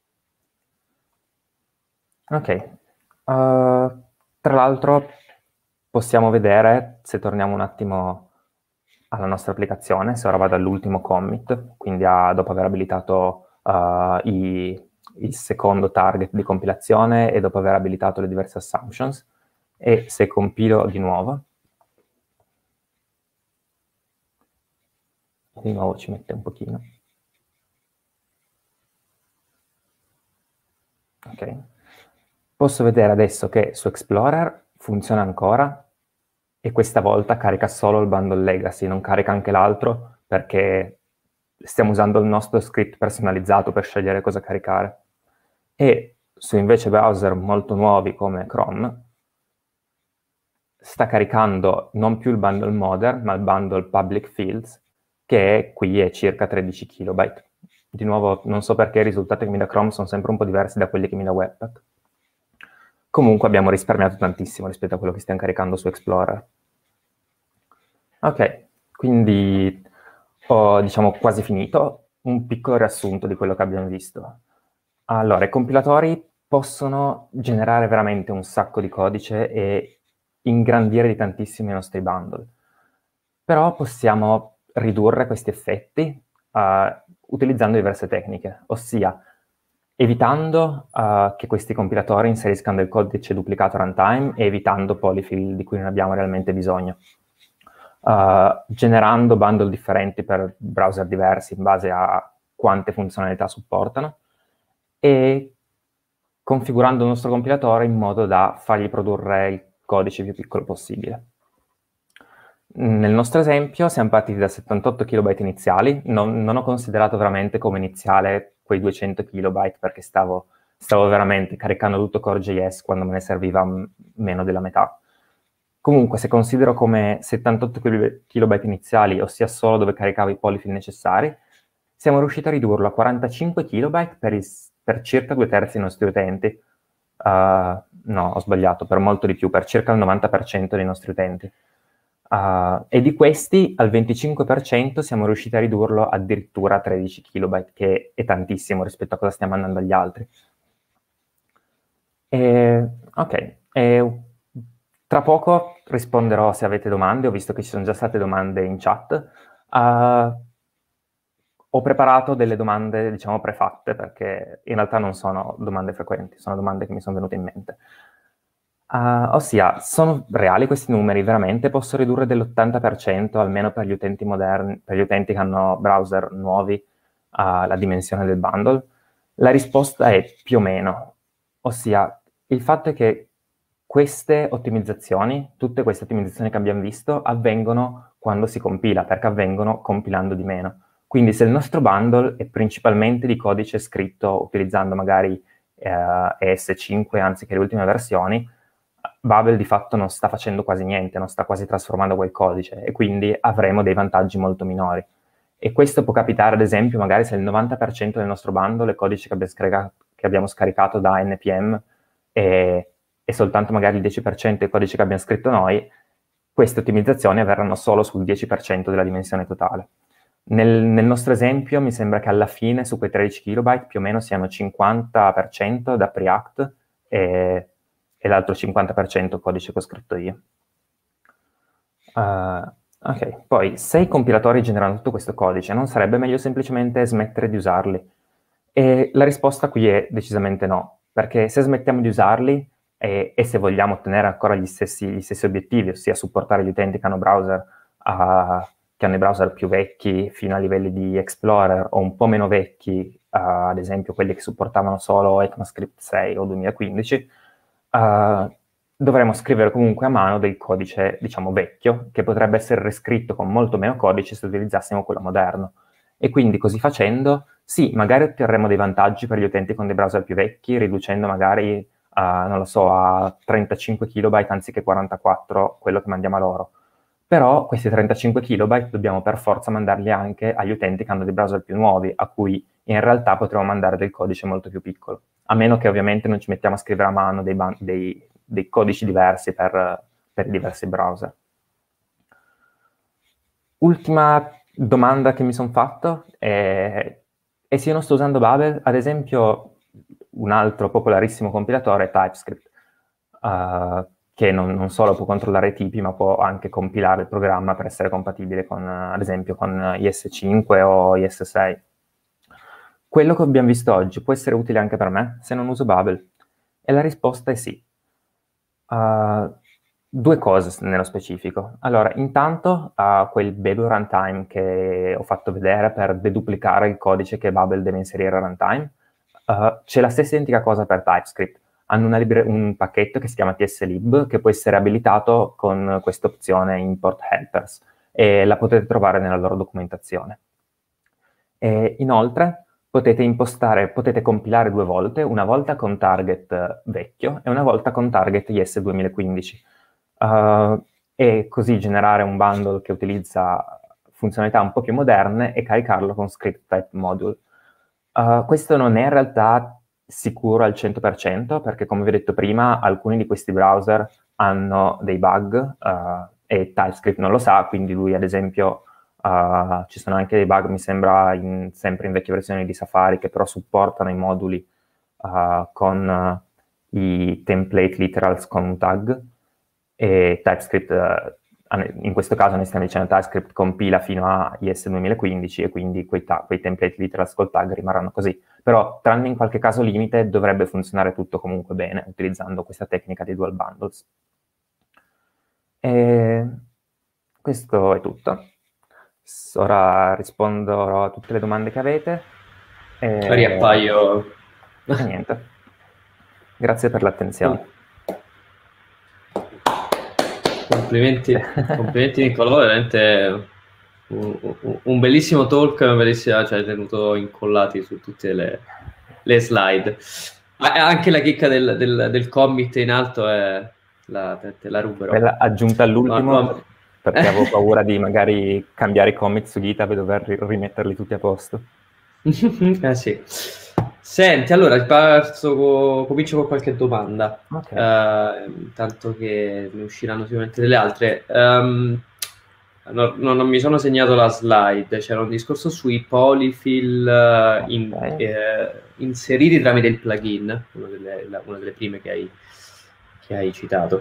Ok, tra l'altro possiamo vedere, se torniamo un attimo alla nostra applicazione, se ora vado all'ultimo commit, quindi dopo aver abilitato il secondo target di compilazione e dopo aver abilitato le diverse assumptions, e se compilo di nuovo ci mette un pochino. Ok. Posso vedere adesso che su Explorer funziona ancora e questa volta carica solo il bundle legacy, non carica anche l'altro perché stiamo usando il nostro script personalizzato per scegliere cosa caricare. E su invece browser molto nuovi come Chrome sta caricando non più il bundle modern, ma il bundle public fields, che qui è circa 13 KB. Di nuovo, non so perché i risultati che mi dà Chrome sono sempre un po' diversi da quelli che mi dà Webpack. Comunque abbiamo risparmiato tantissimo rispetto a quello che stiamo caricando su Explorer. Ok, quindi ho diciamo quasi finito. Un piccolo riassunto di quello che abbiamo visto. Allora, i compilatori possono generare veramente un sacco di codice e ingrandire di tantissimo i nostri bundle. Però possiamo ridurre questi effetti utilizzando diverse tecniche, ossia evitando che questi compilatori inseriscano del codice duplicato a runtime e evitando polyfill di cui non abbiamo realmente bisogno. Generando bundle differenti per browser diversi in base a quante funzionalità supportano e configurando il nostro compilatore in modo da fargli produrre il codice più piccolo possibile. Nel nostro esempio siamo partiti da 78 KB iniziali, non ho considerato veramente come iniziale quei 200 KB perché stavo veramente caricando tutto Core.js quando me ne serviva meno della metà. Comunque, se considero come 78 KB iniziali, ossia solo dove caricavo i polyfill necessari, siamo riusciti a ridurlo a 45 KB per circa 2/3 dei nostri utenti. No, ho sbagliato, per molto di più, per circa il 90% dei nostri utenti. E di questi, al 25% siamo riusciti a ridurlo addirittura a 13 KB, che è tantissimo rispetto a cosa stiamo mandando agli altri. Ok, tra poco risponderò se avete domande, ho visto che ci sono già state domande in chat. Ho preparato delle domande, diciamo, prefatte, perché in realtà non sono domande frequenti, sono domande che mi sono venute in mente. Ossia, sono reali questi numeri? Veramente posso ridurre dell'80%, almeno per gli utenti moderni, per gli utenti che hanno browser nuovi, la dimensione del bundle? La risposta è più o meno. Ossia, il fatto è che queste ottimizzazioni, tutte queste ottimizzazioni che abbiamo visto, avvengono quando si compila, perché avvengono compilando di meno. Quindi se il nostro bundle è principalmente di codice scritto utilizzando magari ES5 anziché le ultime versioni, Babel di fatto non sta facendo quasi niente, non sta quasi trasformando quel codice e quindi avremo dei vantaggi molto minori. E questo può capitare, ad esempio, magari se il 90% del nostro bundle è codice che abbiamo scaricato da NPM e soltanto magari il 10% è codice che abbiamo scritto noi, queste ottimizzazioni avverranno solo sul 10% della dimensione totale. Nel nostro esempio mi sembra che alla fine su quei 13 KB più o meno siano 50% da Preact e l'altro 50% codice che ho scritto io. Ok, poi se i compilatori generano tutto questo codice, non sarebbe meglio semplicemente smettere di usarli? E la risposta qui è decisamente no, perché se smettiamo di usarli e se vogliamo ottenere ancora gli stessi obiettivi, ossia supportare gli utenti che hanno che hanno i browser più vecchi fino a livelli di Explorer o un po' meno vecchi, ad esempio quelli che supportavano solo ECMAScript 6 o 2015, dovremmo scrivere comunque a mano del codice, diciamo, vecchio, che potrebbe essere riscritto con molto meno codice se utilizzassimo quello moderno. E quindi così facendo, sì, magari otterremo dei vantaggi per gli utenti con dei browser più vecchi, riducendo magari, non lo so, a 35 kilobyte anziché 44 quello che mandiamo a loro. Però questi 35 kilobyte dobbiamo per forza mandarli anche agli utenti che hanno dei browser più nuovi, a cui in realtà potremo mandare del codice molto più piccolo. A meno che ovviamente non ci mettiamo a scrivere a mano dei codici diversi per i diversi browser. Ultima domanda che mi sono fatto è: e se io non sto usando Babel, ad esempio un altro popolarissimo compilatore è TypeScript, che non solo può controllare i tipi, ma può anche compilare il programma per essere compatibile con, ad esempio, con IS5 o IS6. Quello che abbiamo visto oggi può essere utile anche per me se non uso Babel? E la risposta è sì. Due cose nello specifico. Allora, intanto quel Babel runtime che ho fatto vedere per deduplicare il codice che Babel deve inserire a runtime, c'è la stessa identica cosa per TypeScript. Hanno un pacchetto che si chiama tslib che può essere abilitato con questa opzione import helpers e la potete trovare nella loro documentazione. E inoltre potete compilare due volte, una volta con target vecchio e una volta con target IS 2015. E così generare un bundle che utilizza funzionalità un po' più moderne e caricarlo con script type module. Questo non è in realtà sicuro al 100%, perché come vi ho detto prima, alcuni di questi browser hanno dei bug e TypeScript non lo sa, quindi lui ad esempio ci sono anche dei bug, mi sembra, sempre in vecchie versioni di Safari, che però supportano i moduli con i template literals con un tag, e TypeScript, in questo caso noi stiamo dicendo TypeScript compila fino a IS 2015 e quindi quei template literals col tag rimarranno così. Però, tranne in qualche caso limite, dovrebbe funzionare tutto comunque bene utilizzando questa tecnica di dual bundles. E questo è tutto. Ora rispondo a tutte le domande che avete. Riappaio. E niente. Grazie per l'attenzione. Complimenti Niccolò, veramente un bellissimo talk, una bellissima, cioè hai tenuto incollati su tutte le slide. Anche la chicca del commit in alto te la ruberò. Quella aggiunta all'ultimo, perché avevo paura di magari cambiare i commit su GitHub e dover rimetterli tutti a posto. Sì. Senti, allora comincio con qualche domanda. Ok. Tanto che ne usciranno sicuramente delle altre. Non mi sono segnato la slide, c'era un discorso sui polyfill Ok. inseriti tramite il plugin, una delle prime che hai citato.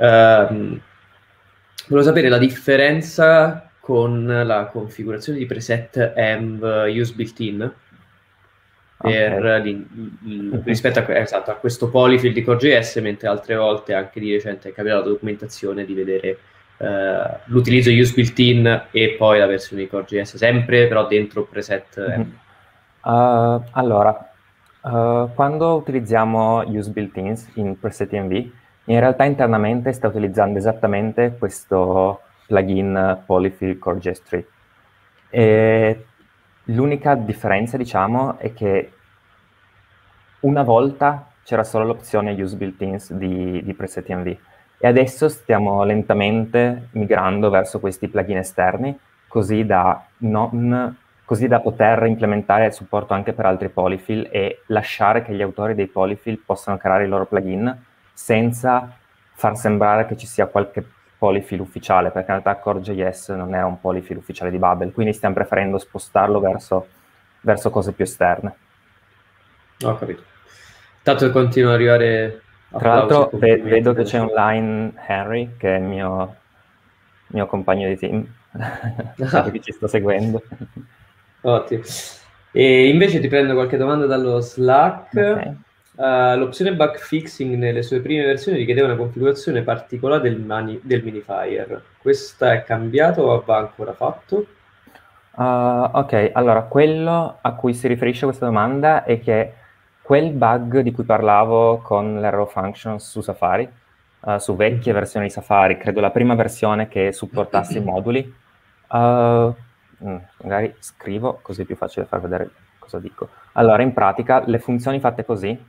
Volevo sapere la differenza con la configurazione di preset env use built-in Ok. rispetto a questo polyfill di Core.js, mentre altre volte, anche di recente, è capitato la documentazione di vedere l'utilizzo di use built-in e poi la versione di Core.js, sempre però dentro preset env. Allora, quando utilizziamo use built-ins in preset env, in realtà internamente sta utilizzando esattamente questo plugin Polyfill Core.js Tree. E l'unica differenza, diciamo, è che una volta c'era solo l'opzione use built-ins di preset env e adesso stiamo lentamente migrando verso questi plugin esterni, così da poter implementare il supporto anche per altri polyfill e lasciare che gli autori dei polyfill possano creare i loro plugin senza far sembrare che ci sia qualche polyfill ufficiale, perché in realtà Core.js non era un polyfill ufficiale di Babel, quindi stiamo preferendo spostarlo verso cose più esterne. Ho capito. Tanto continuano ad arrivare Tra applausi e l'altro complimenti vedo che della c'è chat. online Henry, che è il mio compagno di team. Vedo che ci sta seguendo. Ottimo. E invece ti prendo qualche domanda dallo Slack. Ok. L'opzione bug fixing nelle sue prime versioni richiedeva una configurazione particolare del minifier. Questa è cambiata o va ancora fatto? Ok, allora quello a cui si riferisce questa domanda è che quel bug di cui parlavo con l'error function su Safari, su vecchie Mhm. versioni di Safari, credo la prima versione che supportasse i moduli, magari scrivo, così è più facile far vedere cosa dico. Allora, in pratica, le funzioni fatte così,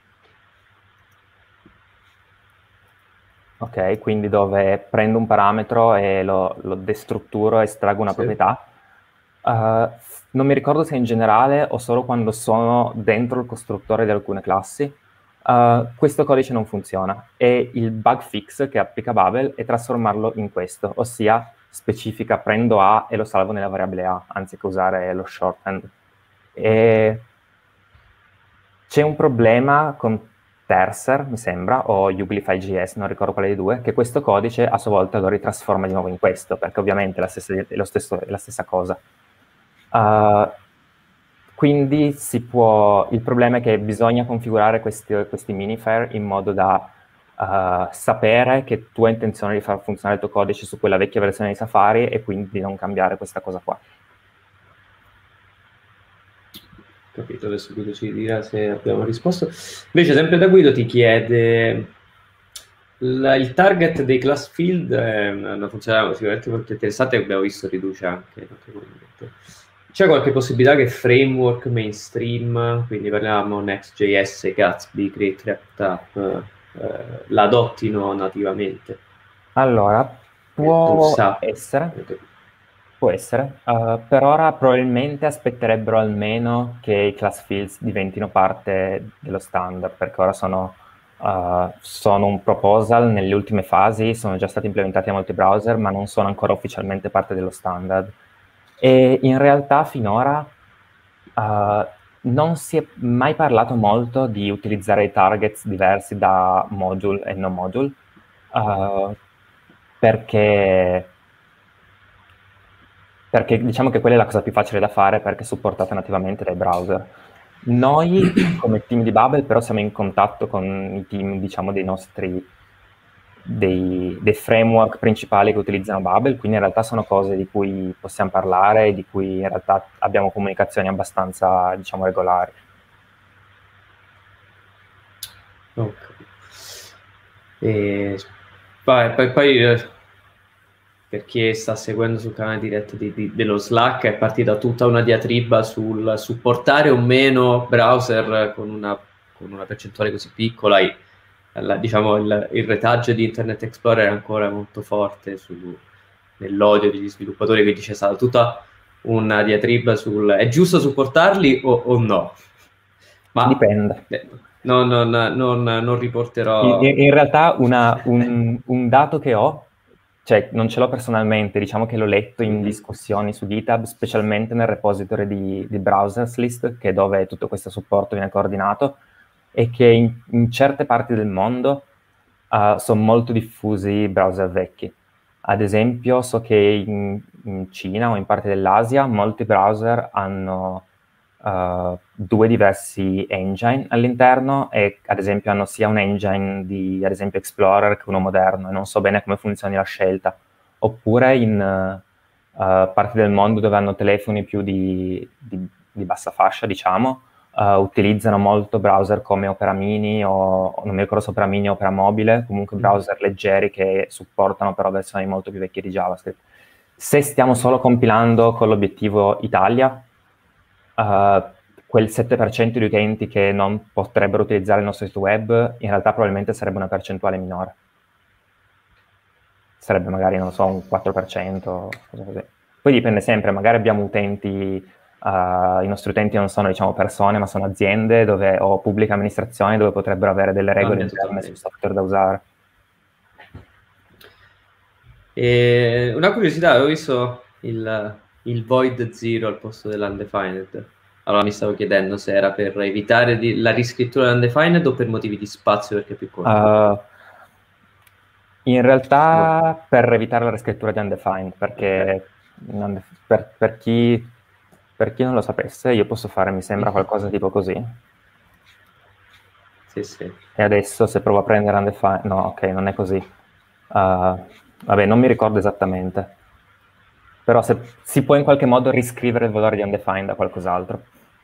ok, quindi dove prendo un parametro e lo destrutturo, estraggo una proprietà, non mi ricordo se in generale o solo quando sono dentro il costruttore di alcune classi, questo codice non funziona. E il bug fix che applica Babel è trasformarlo in questo, ossia specifica prendo A e lo salvo nella variabile A, anziché usare lo shorthand. E c'è un problema con Terser, mi sembra, o Uglify.js, non ricordo quale dei due, che questo codice a sua volta lo ritrasforma di nuovo in questo, perché ovviamente è la stessa cosa. Quindi il problema è che bisogna configurare questi minifier in modo da sapere che tu hai intenzione di far funzionare il tuo codice su quella vecchia versione di Safari e quindi di non cambiare questa cosa qua. Capito, adesso Guido ci dirà se abbiamo risposto. Invece sempre da Guido ti chiede il target dei class field è una funzione sicuramente molto interessante che abbiamo visto riduce anche notevolmente. C'è qualche possibilità che framework mainstream, quindi parliamo Next.js, Gatsby, Create React App, la adottino nativamente? Allora, può essere. Può essere. Per ora probabilmente aspetterebbero almeno che i class fields diventino parte dello standard, perché ora sono un proposal nelle ultime fasi, sono già stati implementati a molti browser, ma non sono ancora ufficialmente parte dello standard. E in realtà finora non si è mai parlato molto di utilizzare i targets diversi da module e non module, perché diciamo che quella è la cosa più facile da fare perché è supportata nativamente dai browser. Noi, come team di Babel, però siamo in contatto con i team, diciamo, dei framework principali che utilizzano Babel, quindi in realtà sono cose di cui possiamo parlare e di cui in realtà abbiamo comunicazioni abbastanza, diciamo, regolari. Ok. Poi per chi sta seguendo sul canale diretto dello Slack è partita tutta una diatriba sul supportare o meno browser con una percentuale così piccola. Diciamo il retaggio di Internet Explorer è ancora molto forte nell'odio degli sviluppatori, quindi c'è stata tutta una diatriba sul è giusto supportarli o no. Ma dipende. non riporterò. In realtà un dato che ho, cioè non ce l'ho personalmente, diciamo che l'ho letto in discussioni su GitHub, specialmente nel repository di Browsers List, che è dove tutto questo supporto viene coordinato, è che in certe parti del mondo sono molto diffusi i browser vecchi. Ad esempio, so che in Cina o in parte dell'Asia molti browser hanno due diversi engine all'interno e ad esempio hanno sia un engine di ad esempio Explorer che uno moderno e non so bene come funzioni la scelta. Oppure in parti del mondo dove hanno telefoni più di bassa fascia, diciamo, utilizzano molto browser come Opera Mini o non mi ricordo se Opera Mini o Opera Mobile, comunque browser leggeri che supportano però versioni molto più vecchie di JavaScript. Se stiamo solo compilando con l'obiettivo Italia, quel 7% di utenti che non potrebbero utilizzare il nostro sito web, in realtà probabilmente sarebbe una percentuale minore. Sarebbe magari, non so, un 4%, cosa così. Poi dipende sempre, magari abbiamo utenti, i nostri utenti non sono, diciamo, persone, ma sono aziende o pubblica amministrazione dove potrebbero avere delle regole interne sul software da usare. Una curiosità, avevo visto il void zero al posto dell'undefined. Allora mi stavo chiedendo se era per evitare la riscrittura dell'undefined o per motivi di spazio perché è più corto. In realtà per evitare la riscrittura di undefined, perché per chi non lo sapesse, io posso fare, mi sembra, qualcosa tipo così. Sì. E adesso se provo a prendere undefined... No, ok, non è così. Vabbè, non mi ricordo esattamente. Però si può in qualche modo riscrivere il valore di undefined a qualcos'altro.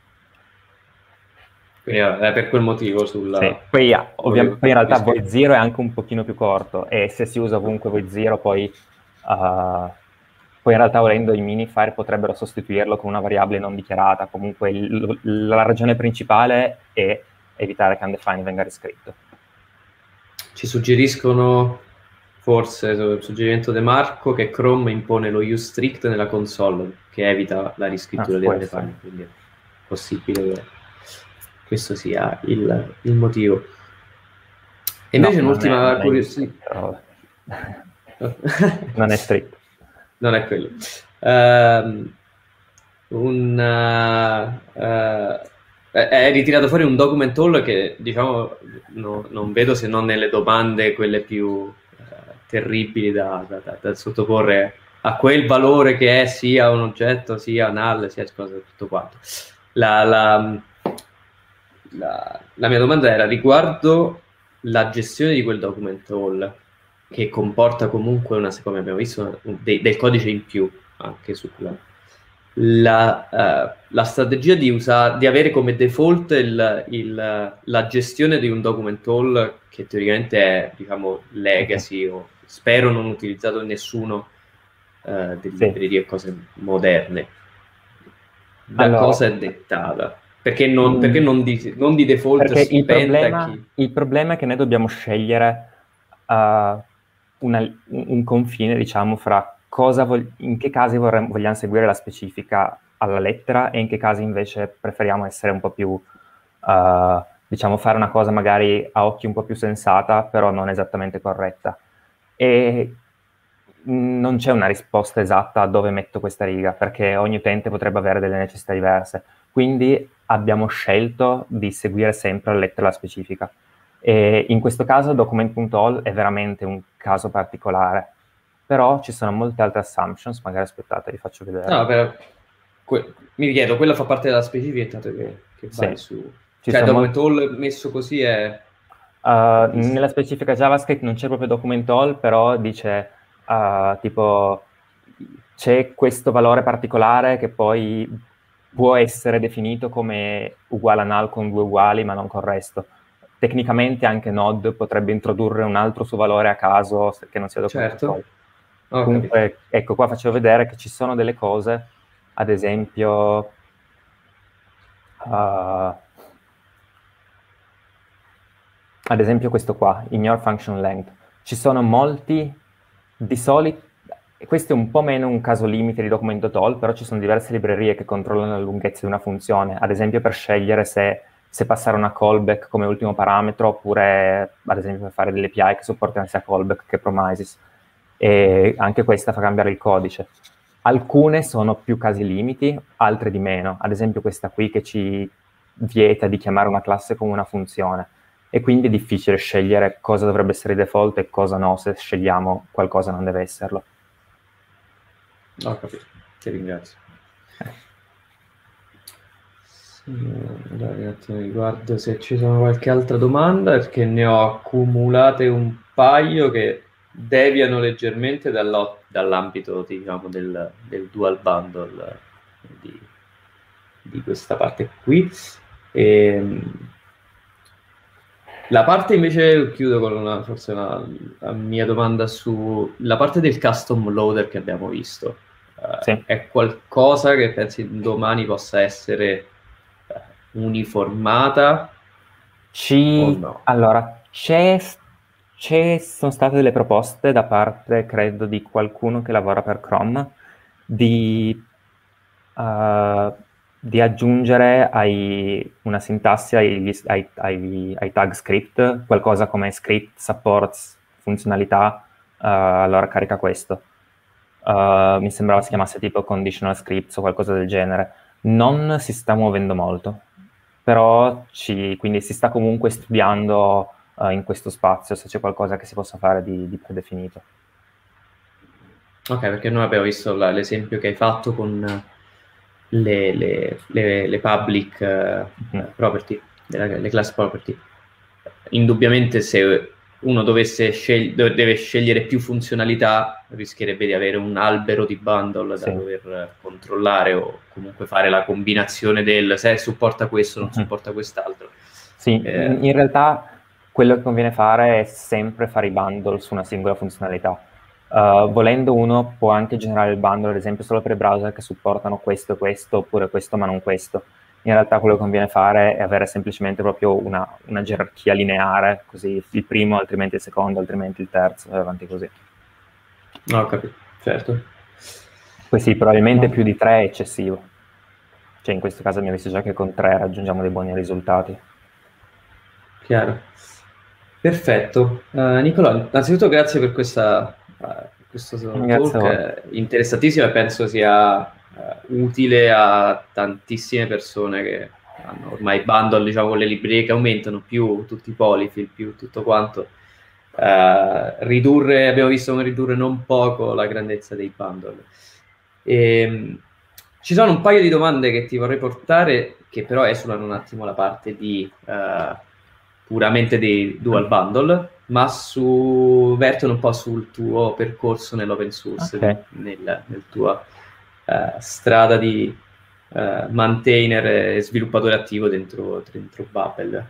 Quindi è per quel motivo sulla... Sì. Poi in realtà void zero è anche un pochino più corto e se si usa ovunque void zero poi poi in realtà volendo i minifire potrebbero sostituirlo con una variabile non dichiarata. Comunque la ragione principale è evitare che undefined venga riscritto. Ci suggeriscono, forse, il suggerimento di Marco, che Chrome impone lo use strict nella console, che evita la riscrittura di undefined, quindi è possibile che questo sia il motivo. E invece un'ultima curiosità. Non è stretto. Non è quello. È ritirato fuori un document all che, diciamo, non vedo se non nelle domande quelle più terribili da sottoporre a quel valore che è sia un oggetto, sia null, sia cosa, tutto quanto. La mia domanda era riguardo la gestione di quel document all, che comporta comunque come abbiamo visto, del codice in più anche su la strategia di avere come default la gestione di un document all che teoricamente è, diciamo, legacy, o spero non utilizzato in nessuno delle librerie e cose moderne. Cosa è dettata? Perché non di default perché il problema è che noi dobbiamo scegliere un confine, diciamo, fra in che casi vogliamo seguire la specifica alla lettera e in che casi invece preferiamo essere un po' più, diciamo, fare una cosa magari a occhi un po' più sensata, però non esattamente corretta. E non c'è una risposta esatta a dove metto questa riga, perché ogni utente potrebbe avere delle necessità diverse. Quindi abbiamo scelto di seguire sempre la lettera specifica. E in questo caso document.all è veramente un caso particolare, però ci sono molte altre assumptions, magari aspettate, vi faccio vedere. No, mi chiedo, quella fa parte della specifica, intanto che vai su... Cioè document.all messo così è... nella specifica JavaScript non c'è proprio document.all, però dice tipo c'è questo valore particolare che poi può essere definito come uguale a null con due uguali, ma non con il resto. Tecnicamente anche Node potrebbe introdurre un altro suo valore a caso che non sia document.all. Certo. Comunque, ecco, qua facevo vedere che ci sono delle cose, ad esempio... ad esempio questo qua, ignore function length. Ci sono molti, di solito, questo è un po' meno un caso limite di document.all, però ci sono diverse librerie che controllano la lunghezza di una funzione, ad esempio per scegliere se passare una callback come ultimo parametro, oppure ad esempio per fare delle API che supportano sia callback che promises. E anche questa fa cambiare il codice. Alcune sono più casi limiti, altre di meno. Ad esempio questa qui che ci vieta di chiamare una classe come una funzione. E quindi è difficile scegliere cosa dovrebbe essere default e cosa no, se scegliamo qualcosa non deve esserlo. Ho capito, ti ringrazio. Un attimo, riguardo se ci sono qualche altra domanda, perché ne ho accumulate un paio che deviano leggermente dall'ambito, diciamo, del dual bundle di questa parte qui. La parte invece, chiudo con forse la mia domanda sulla parte del custom loader che abbiamo visto. Sì. È qualcosa che pensi domani possa essere uniformata o no? Allora, sono state delle proposte da parte, credo, di qualcuno che lavora per Chrome di aggiungere una sintassi ai tag script, qualcosa come script supports funzionalità, allora carica questo. Mi sembrava si chiamasse tipo conditional scripts o qualcosa del genere. Non si sta muovendo molto, però quindi si sta comunque studiando in questo spazio se c'è qualcosa che si possa fare di predefinito. Ok, perché noi abbiamo visto l'esempio che hai fatto con le public property, le class property. Indubbiamente se uno deve scegliere più funzionalità, rischierebbe di avere un albero di bundle da dover controllare, o comunque fare la combinazione se supporta questo, non supporta quest'altro. Sì, in realtà quello che conviene fare è sempre fare i bundle su una singola funzionalità, Volendo uno può anche generare il bundle, ad esempio, solo per i browser che supportano questo e questo, oppure questo ma non questo. In realtà quello che conviene fare è avere semplicemente proprio una gerarchia lineare, così il primo, altrimenti il secondo, altrimenti il terzo, e avanti così. No, ho capito, certo. Poi sì, probabilmente più di 3 è eccessivo. Cioè in questo caso abbiamo visto già che con 3 raggiungiamo dei buoni risultati. Chiaro. Perfetto. Nicolò, innanzitutto grazie per questo Grazie a voi. talk interessantissimo e penso sia utile a tantissime persone che hanno ormai bundle, diciamo, con le librerie che aumentano, più tutti i polyfill, più tutto quanto. Abbiamo visto come ridurre non poco la grandezza dei bundle. Ci sono un paio di domande che ti vorrei portare, che però esulano un attimo la parte di puramente dei dual bundle, ma vertono un po' sul tuo percorso nell'open source, Okay. nel tua strada di maintainer e sviluppatore attivo dentro Babel.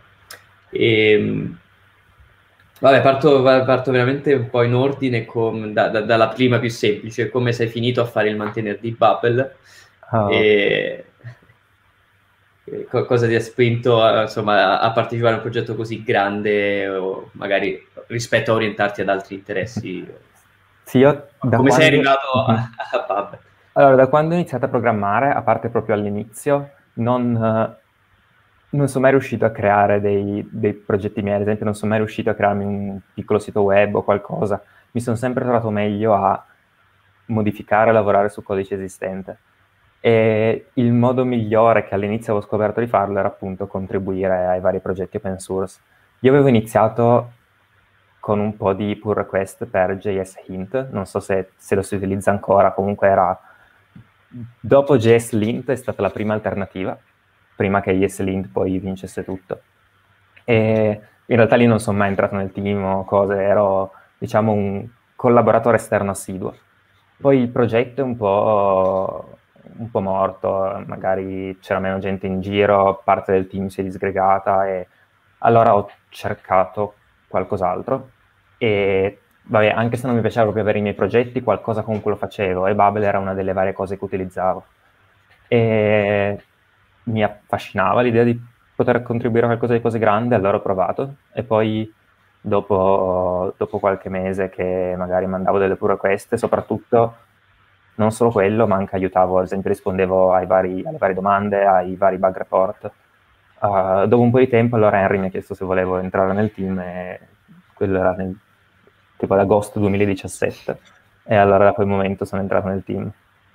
Vabbè, parto veramente un po' in ordine dalla prima più semplice, come sei finito a fare il maintainer di Babel e cosa ti ha spinto a partecipare a un progetto così grande o magari rispetto a orientarti ad altri interessi. Sì, io Come sei arrivato a Babel? Allora, da quando ho iniziato a programmare, a parte proprio all'inizio, non sono mai riuscito a creare dei progetti miei, ad esempio non sono mai riuscito a crearmi un piccolo sito web o qualcosa. Mi sono sempre trovato meglio a modificare e lavorare su codice esistente. E il modo migliore che all'inizio avevo scoperto di farlo era appunto contribuire ai vari progetti open source. Io avevo iniziato con un po' di pull request per JS Hint, non so se lo si utilizza ancora, comunque dopo JS Lint è stata la prima alternativa, prima che ESLint poi vincesse tutto. E in realtà lì non sono mai entrato nel team o cose, ero diciamo un collaboratore esterno assiduo. Poi il progetto è un po' morto, magari c'era meno gente in giro, parte del team si è disgregata e allora ho cercato qualcos'altro e vabbè, anche se non mi piaceva proprio avere i miei progetti, qualcosa comunque lo facevo e Babel era una delle varie cose che utilizzavo. E mi affascinava l'idea di poter contribuire a qualcosa di così grande, allora ho provato e poi dopo qualche mese che magari mandavo delle pull request, soprattutto non solo quello, ma anche aiutavo, ad esempio rispondevo alle varie domande, ai vari bug report. Dopo un po' di tempo allora Henry mi ha chiesto se volevo entrare nel team e quello era tipo ad agosto 2017 e allora da quel momento sono entrato nel team.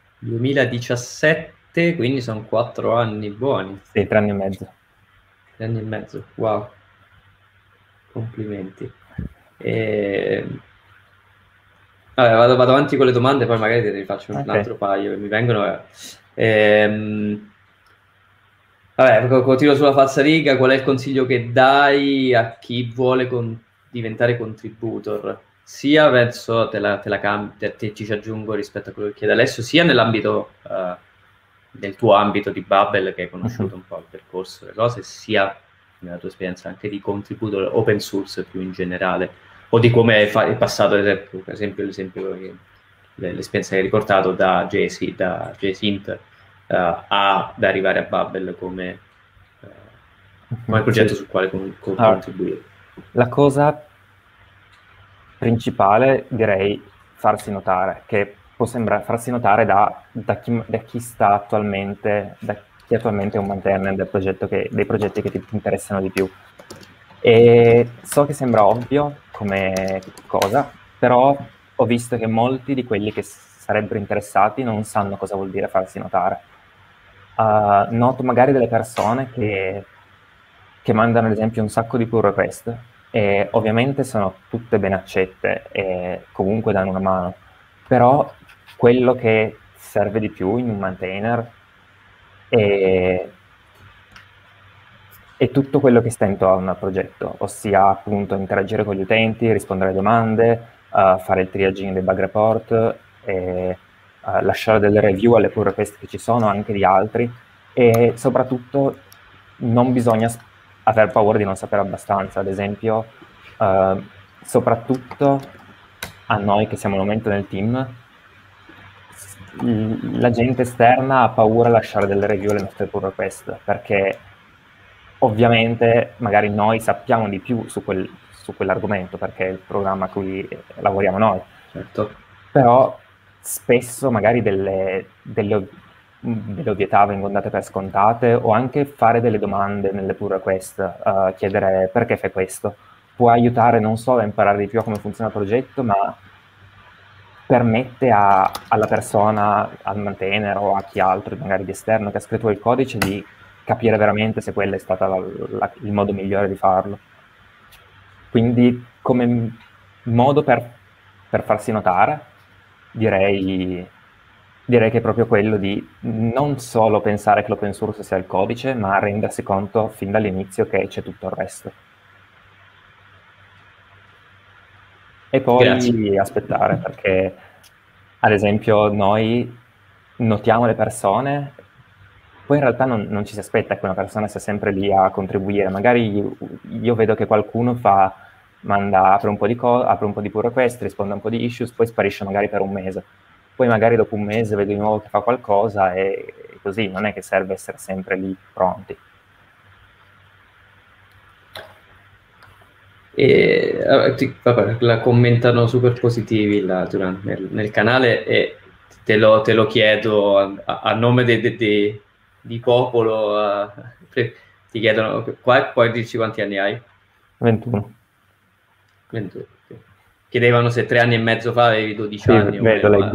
2017, quindi sono 4 anni buoni. Sì, 3 anni e mezzo. 3 anni e mezzo, wow. Complimenti. Vabbè, vado avanti con le domande, poi magari te ne faccio un altro paio che mi vengono. Vabbè, continuo sulla falsariga. Qual è il consiglio che dai a chi vuole diventare contributor? Sia verso, te ci aggiungo rispetto a quello che chiede Alessio, sia nell'ambito del tuo ambito di Babel, che hai conosciuto un po' il percorso, le cose, sia nella tua esperienza anche di contributor open source più in generale, o di come è passato l'esperienza che hai riportato da JSINT ad arrivare a Babel come progetto sul quale contribuire. La cosa principale direi farsi notare, che può sembrare farsi notare da chi sta attualmente, da chi attualmente è un maintainer dei progetti che ti interessano di più. E so che sembra ovvio come cosa, però ho visto che molti di quelli che sarebbero interessati non sanno cosa vuol dire farsi notare. Noto magari delle persone che mandano ad esempio un sacco di pull request e ovviamente sono tutte ben accette e comunque danno una mano, però quello che serve di più in un maintainer è tutto quello che sta intorno al progetto, ossia appunto interagire con gli utenti, rispondere alle domande, fare il triaging dei bug report, lasciare delle review alle pull request che ci sono, anche di altri, e soprattutto non bisogna aver paura di non sapere abbastanza. Ad esempio, soprattutto a noi che siamo al momento nel team, la gente esterna ha paura a lasciare delle review alle nostre pull request, perché ovviamente magari noi sappiamo di più su quell'argomento, perché è il programma a cui lavoriamo noi. Certo. Però spesso magari delle ovvietà vengono date per scontate, o anche fare delle domande nelle pull request, chiedere perché fai questo, può aiutare non solo a imparare di più a come funziona il progetto, ma permette alla persona, al maintainer o a chi altro, magari di esterno, che ha scritto il codice, di capire veramente se quello è stato il modo migliore di farlo. Quindi come modo per farsi notare, direi che è proprio quello di non solo pensare che l'open source sia il codice, ma rendersi conto fin dall'inizio che c'è tutto il resto. E poi Grazie. aspettare, perché ad esempio noi notiamo le persone, poi in realtà non ci si aspetta che una persona sia sempre lì a contribuire. Magari io vedo che qualcuno apre un po' di pull request, risponde a un po' di issues, poi sparisce magari per un mese. Poi magari dopo un mese vedo di nuovo che fa qualcosa, e così non è che serve essere sempre lì pronti. Vabbè, la commentano super positivi nel canale, e te lo chiedo a nome di popolo. Ti chiedono qua, poi dici quanti anni hai? 21. 22. Chiedevano se 3 anni e mezzo fa avevi 12 Sì, anni o vedo, meno. leggo.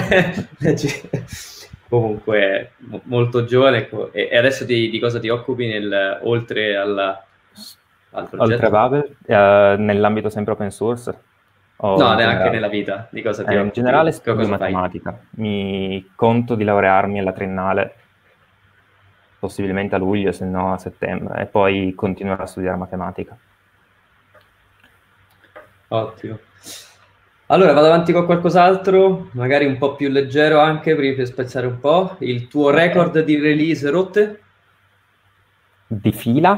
Comunque molto giovane. E adesso di cosa ti occupi oltre al progetto? Oltre a Babel, nell'ambito sempre open source? No, neanche nella vita. Di cosa ti In occupi? generale Che studio cosa fai? matematica. Mi conto di laurearmi alla triennale, possibilmente a luglio, se no a settembre, e poi continuerò a studiare matematica. Ottimo. Allora, vado avanti con qualcos'altro, magari un po' più leggero anche, per spezzare un po'. Il tuo record di release rotte? Di fila?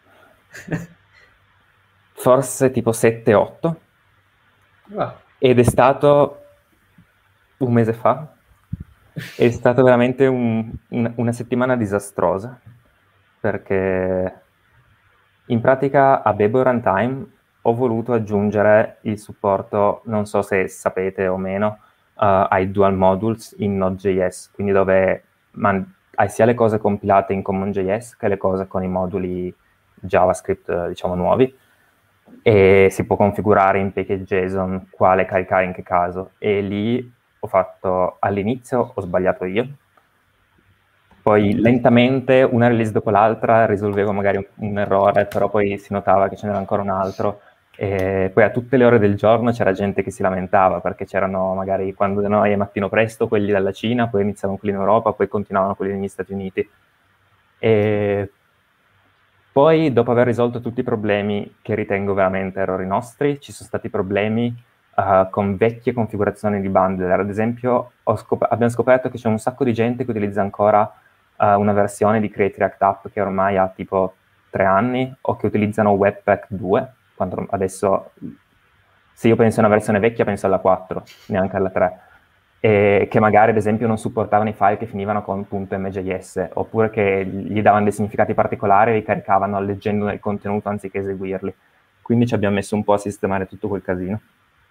Forse tipo 7-8. Ed è stato un mese fa. È stata veramente una settimana disastrosa, perché in pratica a Babel Runtime ho voluto aggiungere il supporto, non so se sapete o meno, ai dual modules in Node.js, quindi dove hai sia le cose compilate in CommonJS che le cose con i moduli JavaScript, diciamo, nuovi, e si può configurare in package JSON quale caricare in che caso. E lì all'inizio ho sbagliato io, poi lentamente, una release dopo l'altra, risolvevo magari un errore, però poi si notava che ce n'era ancora un altro, e poi a tutte le ore del giorno c'era gente che si lamentava, perché c'erano magari, quando noi è mattino presto, quelli dalla Cina, poi iniziavano quelli in Europa, poi continuavano quelli negli Stati Uniti. E poi, dopo aver risolto tutti i problemi che ritengo veramente errori nostri, ci sono stati problemi con vecchie configurazioni di bundler. Ad esempio, abbiamo scoperto che c'è un sacco di gente che utilizza ancora una versione di Create React App che ormai ha tipo 3 anni, o che utilizzano Webpack 2, quando adesso, se io penso a una versione vecchia, penso alla 4, neanche alla 3, e che magari ad esempio non supportavano i file che finivano con .mjs, oppure che gli davano dei significati particolari e li caricavano leggendo nel contenuto anziché eseguirli. Quindi ci abbiamo messo un po' a sistemare tutto quel casino.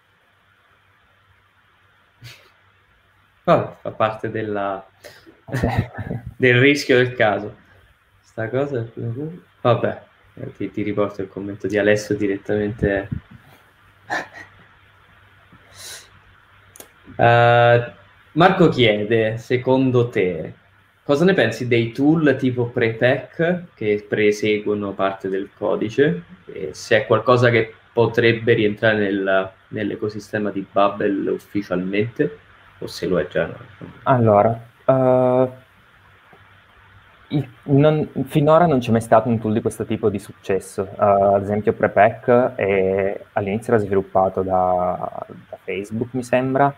Fa parte del rischio del caso. Sta cosa. Vabbè, ti riporto il commento di Alessio direttamente. Marco chiede, secondo te, cosa ne pensi dei tool tipo Prepack che preeseguono parte del codice, e se è qualcosa che potrebbe rientrare nell'ecosistema di Babel ufficialmente, o se lo è già? Allora, finora non c'è mai stato un tool di questo tipo di successo. Ad esempio Prepack all'inizio era sviluppato da Facebook, mi sembra,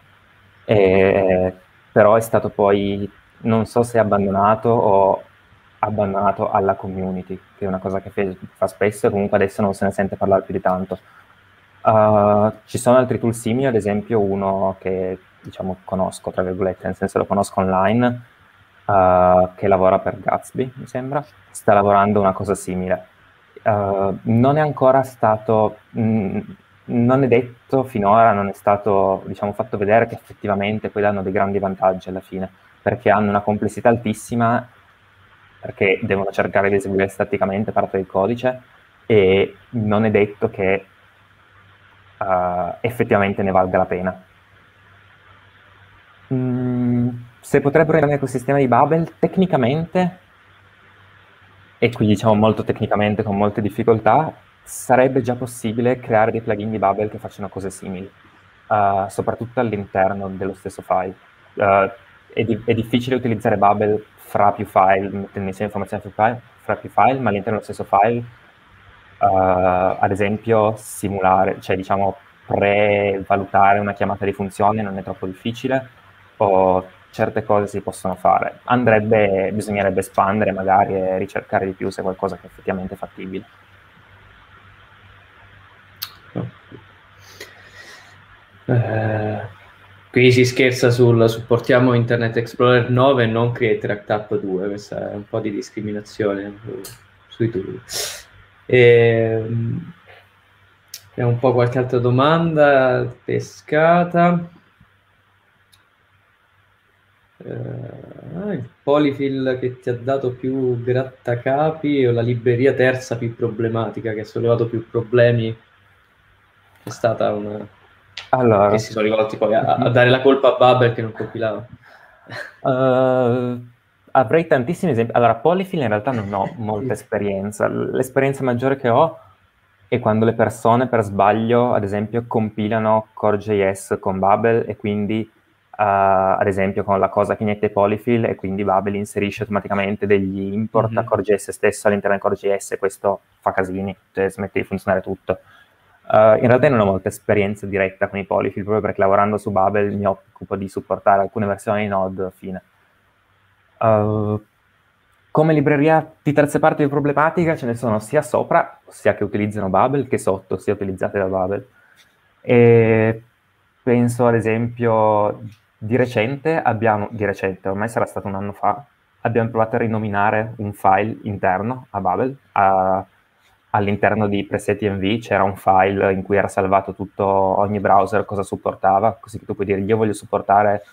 però è stato poi, non so se abbandonato o abbandonato alla community, che è una cosa che fa spesso, e comunque adesso non se ne sente parlare più di tanto. Ci sono altri tool simili, ad esempio uno che diciamo conosco, tra virgolette, nel senso lo conosco online, che lavora per Gatsby, mi sembra, sta lavorando una cosa simile. Non è ancora stato, non è detto finora, non è stato diciamo, fatto vedere che effettivamente poi danno dei grandi vantaggi alla fine, perché hanno una complessità altissima, perché devono cercare di eseguire staticamente parte del codice, e non è detto che effettivamente ne valga la pena. Se potrebbero entrare nell'ecosistema di Babel, tecnicamente, e qui diciamo molto tecnicamente con molte difficoltà, sarebbe già possibile creare dei plugin di Babel che facciano cose simili, soprattutto all'interno dello stesso file. È difficile utilizzare Babel fra più file, mettendo insieme informazioni fra più file, ma all'interno dello stesso file, ad esempio, simulare, cioè diciamo prevalutare una chiamata di funzione non è troppo difficile, o certe cose si possono fare. Bisognerebbe espandere magari e ricercare di più se è qualcosa che è effettivamente fattibile. Qui si scherza sul supportiamo Internet Explorer 9 e non Create App 2, questa è un po' di discriminazione sui tool. E un po' qualche altra domanda pescata. Il polyfill che ti ha dato più grattacapi o la libreria terza più problematica che ha sollevato più problemi è stata una... Allora, che si sono rivolti poi a dare la colpa a Babel che non compilava. avrei tantissimi esempi. Allora, Polyfill in realtà non ho molta esperienza. L'esperienza maggiore che ho è quando le persone per sbaglio, ad esempio, compilano Core.js con Babel e quindi, ad esempio, con la cosa che inietti Polyfill e quindi Babel inserisce automaticamente degli import a Core.js stesso all'interno di Core.js e questo fa casini, cioè smette di funzionare tutto. In realtà non ho molta esperienza diretta con i polyfill, proprio perché lavorando su Babel mi occupo di supportare alcune versioni di Node, fine. Come libreria di terze parti di problematica ce ne sono sia sopra, ossia che utilizzano Babel, che sotto, sia utilizzate da Babel. E penso ad esempio di recente, ormai sarà stato un anno fa, abbiamo provato a rinominare un file interno a Babel, all'interno di preset env c'era un file in cui era salvato tutto, ogni browser cosa supportava, così che tu puoi dire io voglio supportare,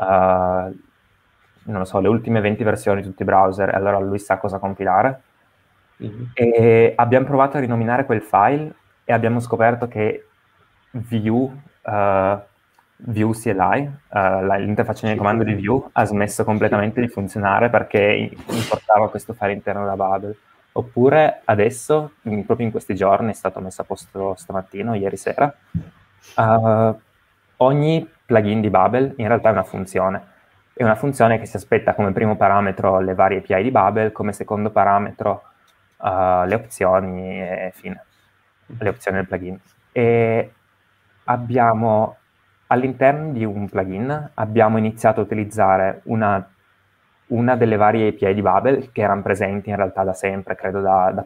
non lo so, le ultime 20 versioni di tutti i browser, e allora lui sa cosa compilare. E abbiamo provato a rinominare quel file e abbiamo scoperto che Vue CLI, l'interfaccia di comando di Vue, ha smesso completamente di funzionare perché importava questo file interno da Babel. Oppure adesso, proprio in questi giorni, è stato messo a posto stamattina o ieri sera, ogni plugin di Babel in realtà è una funzione. È una funzione che si aspetta come primo parametro le varie API di Babel, come secondo parametro le opzioni e fine, le opzioni del plugin. E abbiamo, all'interno di un plugin, abbiamo iniziato a utilizzare una delle varie API di Babel che erano presenti in realtà da sempre, credo da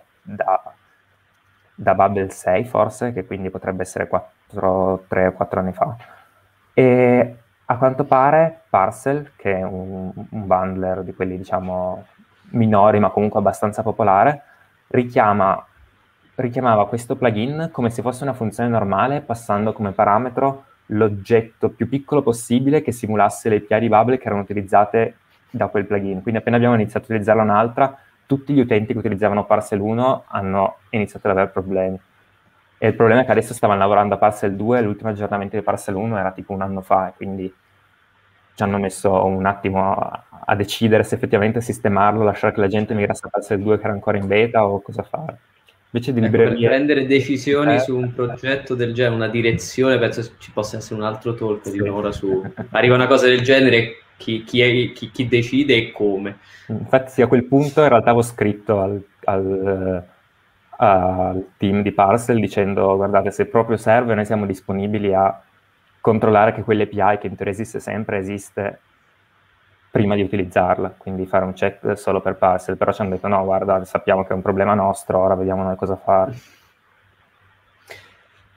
Babel 6 forse, che quindi potrebbe essere 3 o 4 anni fa. E a quanto pare Parcel, che è un bundler di quelli diciamo minori ma comunque abbastanza popolare, richiamava questo plugin come se fosse una funzione normale, passando come parametro l'oggetto più piccolo possibile che simulasse le API di Babel che erano utilizzate da quel plugin. Quindi appena abbiamo iniziato a utilizzarla un'altra, tutti gli utenti che utilizzavano Parcel 1 hanno iniziato ad avere problemi. E il problema è che adesso stavano lavorando a Parcel 2 e l'ultimo aggiornamento di Parcel 1 era tipo un anno fa, e quindi ci hanno messo un attimo a decidere se effettivamente sistemarlo, lasciare che la gente migrasse a Parcel 2 che era ancora in beta o cosa fare. Invece di librerie... Per prendere decisioni su un progetto del genere, una direzione, penso ci possa essere un altro talk di un'ora su... Arriva una cosa del genere, chi decide e come. Infatti a quel punto in realtà avevo scritto al team di Parcel dicendo guardate, se proprio serve noi siamo disponibili a controllare che quell'API che in teoria esiste sempre esiste prima di utilizzarla, quindi fare un check solo per Parcel, però ci hanno detto no, guarda, sappiamo che è un problema nostro, ora vediamo noi cosa fare.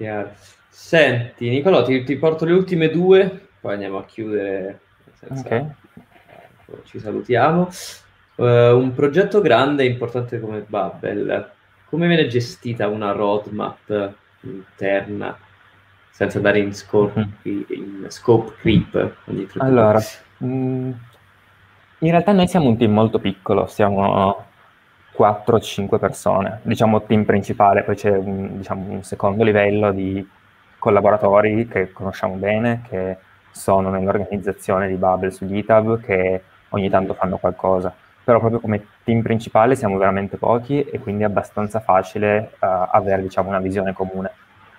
Chiaro. Senti, Nicolò, ti porto le ultime due, poi andiamo a chiudere, senza, Ok. ci salutiamo. Un progetto grande e importante come Babel, come viene gestita una roadmap interna senza andare in Mhm. in scope creep? Allora, in realtà noi siamo un team molto piccolo, siamo 4-5 persone, diciamo team principale, poi c'è diciamo, un secondo livello di collaboratori che conosciamo bene, che sono nell'organizzazione di Bubble su GitHub, che ogni tanto fanno qualcosa. Però proprio come team principale siamo veramente pochi e quindi è abbastanza facile avere diciamo, una visione comune.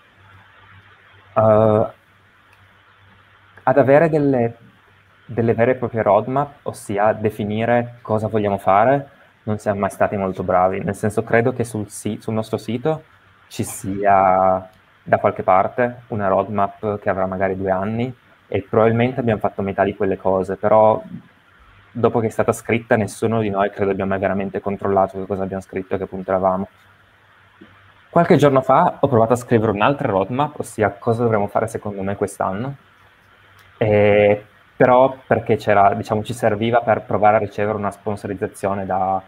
Ad avere delle vere e proprie roadmap, ossia definire cosa vogliamo fare, non siamo mai stati molto bravi. Nel senso, credo che sul nostro sito ci sia da qualche parte una roadmap che avrà magari 2 anni e probabilmente abbiamo fatto metà di quelle cose, però dopo che è stata scritta nessuno di noi credo abbia mai veramente controllato che cosa abbiamo scritto e a che punto eravamo. Qualche giorno fa ho provato a scrivere un'altra roadmap, ossia cosa dovremmo fare secondo me quest'anno, però perché diciamo, ci serviva per provare a ricevere una sponsorizzazione da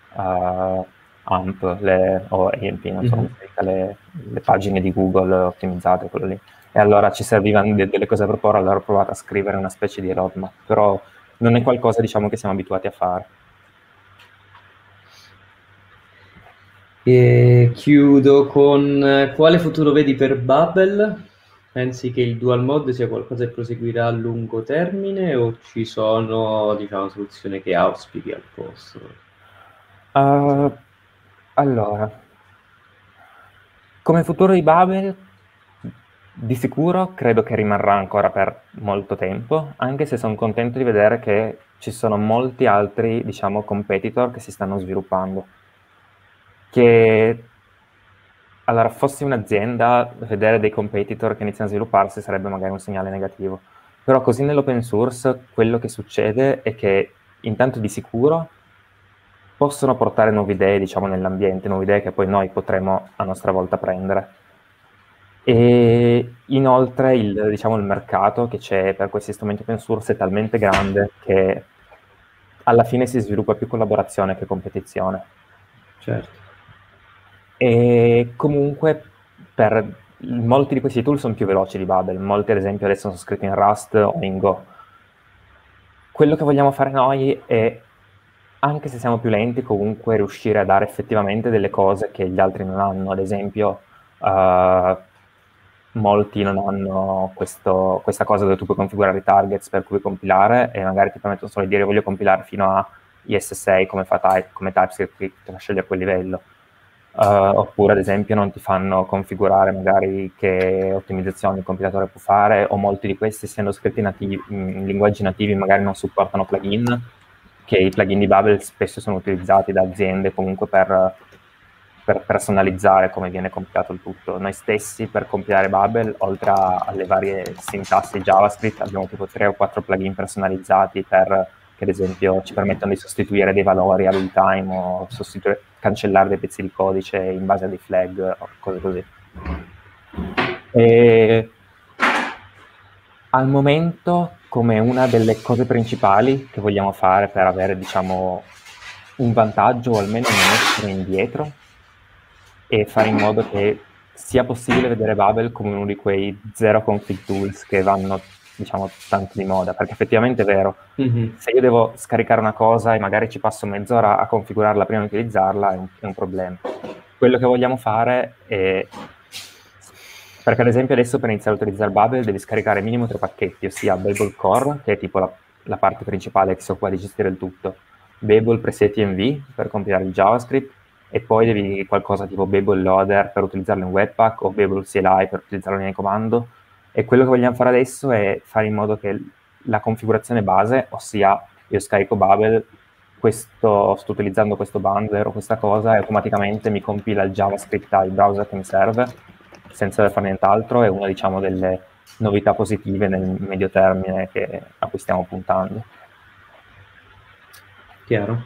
AMP o AMP, non so come si dica, le pagine di Google ottimizzate, quello lì. E allora ci servivano delle cose da proporre, allora ho provato a scrivere una specie di roadmap, però non è qualcosa diciamo, che siamo abituati a fare. E chiudo con quale futuro vedi per Babel? Pensi che il dual mode sia qualcosa che proseguirà a lungo termine o ci sono, diciamo, soluzioni che auspichi al posto? Allora, come futuro di Babel, di sicuro credo che rimarrà ancora per molto tempo, anche se sono contento di vedere che ci sono molti altri, diciamo, competitor che si stanno sviluppando. Che allora, fossi un'azienda, vedere dei competitor che iniziano a svilupparsi sarebbe magari un segnale negativo. Però così nell'open source quello che succede è che intanto di sicuro possono portare nuove idee, diciamo, nell'ambiente, nuove idee che poi noi potremo a nostra volta prendere. E inoltre diciamo, il mercato che c'è per questi strumenti open source è talmente grande che alla fine si sviluppa più collaborazione che competizione. Certo. E comunque molti di questi tool sono più veloci di Babel, molti ad esempio adesso sono scritti in Rust o in Go. Quello che vogliamo fare noi è, anche se siamo più lenti, comunque riuscire a dare effettivamente delle cose che gli altri non hanno. Ad esempio, molti non hanno questa cosa dove tu puoi configurare i targets per cui compilare e magari ti permettono solo di dire voglio compilare fino a IS6 come TypeScript, ti fa scegliere quel livello. Oppure ad esempio non ti fanno configurare magari che ottimizzazioni il compilatore può fare, o molti di questi essendo scritti in linguaggi nativi magari non supportano plugin, che i plugin di Babel spesso sono utilizzati da aziende comunque per personalizzare come viene compilato il tutto. Noi stessi per compilare Babel, oltre alle varie sintassi JavaScript, abbiamo tipo 3 o 4 plugin personalizzati che ad esempio ci permettono di sostituire dei valori a real time o cancellare dei pezzi di codice in base a dei flag o cose così. E al momento, come una delle cose principali che vogliamo fare per avere, diciamo, un vantaggio o almeno non essere indietro, e fare in modo che sia possibile vedere Babel come uno di quei zero config tools che vanno, diciamo, tanto di moda, perché effettivamente è vero. Se io devo scaricare una cosa e magari ci passo mezz'ora a configurarla prima di utilizzarla, è un problema. Quello che vogliamo fare è... Perché ad esempio adesso per iniziare a utilizzare Babel devi scaricare minimo 3 pacchetti, ossia Babel Core, che è tipo la parte principale che si occupa di gestire il tutto, Babel Preset env per compilare il JavaScript, e poi devi qualcosa tipo Babel Loader per utilizzarlo in Webpack o Babel CLI per utilizzarlo in comando. E quello che vogliamo fare adesso è fare in modo che la configurazione base, ossia io scarico Babel, sto utilizzando questo bundler o questa cosa e automaticamente mi compila il JavaScript al browser che mi serve senza dover fare nient'altro, è una, diciamo, delle novità positive nel medio termine a cui stiamo puntando. Chiaro.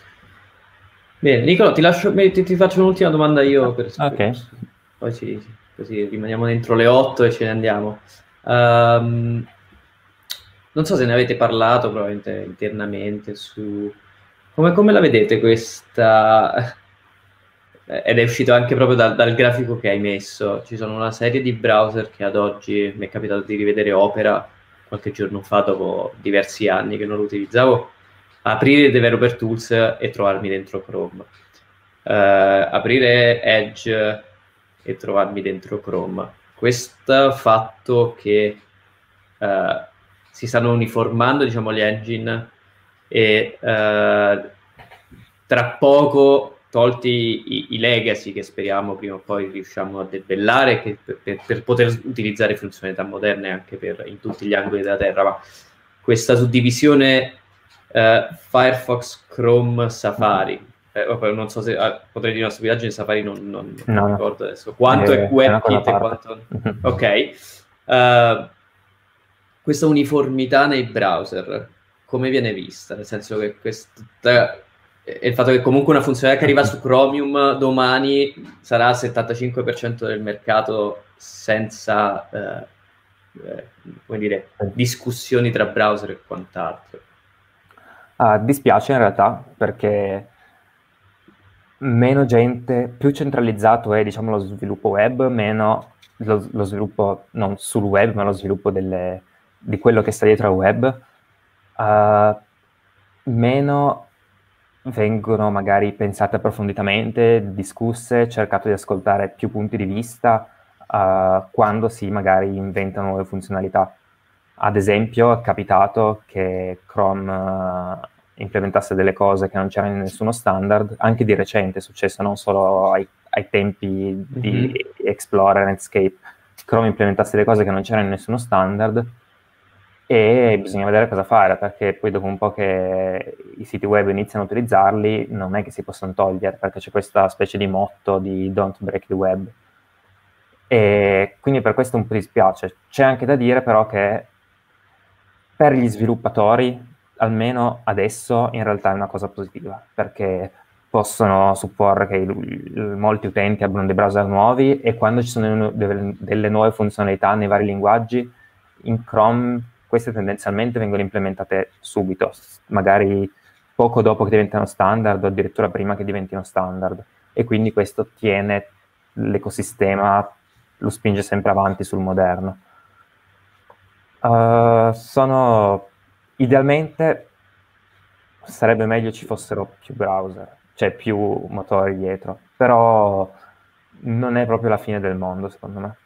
Bene, Nicolò, ti faccio un'ultima domanda io Ok. poi sì. così rimaniamo dentro le 8 e ce ne andiamo. Non so se ne avete parlato probabilmente internamente su come la vedete questa, ed è uscito anche proprio dal grafico che hai messo. Ci sono una serie di browser che ad oggi mi è capitato di rivedere Opera qualche giorno fa, dopo diversi anni che non lo utilizzavo, aprire Developer Tools e trovarmi dentro Chrome, aprire Edge e trovarmi dentro Chrome. Questo fatto che si stanno uniformando, diciamo, gli engine e tra poco, tolti i legacy che speriamo prima o poi riusciamo a debellare, che per poter utilizzare funzionalità moderne anche in tutti gli angoli della Terra, ma questa suddivisione Firefox, Chrome, Safari, non so se potrei dire una stupidaggine, Safari non ricordo adesso quanto è WebKit e quanto... Ok. Questa uniformità nei browser come viene vista? Nel senso che il fatto che comunque una funzionalità che arriva su Chromium domani sarà al 75% del mercato senza come dire, discussioni tra browser e quant'altro. Dispiace in realtà, perché meno gente, più centralizzato è, diciamo, lo sviluppo web, meno lo sviluppo non sul web, ma lo sviluppo di quello che sta dietro al web, meno vengono magari pensate approfonditamente, discusse, cercato di ascoltare più punti di vista quando si magari inventano nuove funzionalità. Ad esempio è capitato che Chrome implementasse delle cose che non c'erano in nessuno standard, anche di recente è successo, non solo ai tempi di Explorer, Netscape. Chrome implementasse delle cose che non c'erano in nessuno standard e bisogna vedere cosa fare, perché poi dopo un po' che i siti web iniziano a utilizzarli non è che si possono togliere, perché c'è questa specie di motto di don't break the web, e quindi per questo un po' dispiace. C'è anche da dire però che per gli sviluppatori, almeno adesso, in realtà è una cosa positiva, perché possono supporre che molti utenti abbiano dei browser nuovi, e quando ci sono delle nuove funzionalità nei vari linguaggi, in Chrome queste tendenzialmente vengono implementate subito, magari poco dopo che diventano standard o addirittura prima che diventino standard, e quindi questo tiene l'ecosistema, lo spinge sempre avanti sul moderno. Idealmente sarebbe meglio ci fossero più browser, cioè più motori dietro, però non è proprio la fine del mondo, secondo me.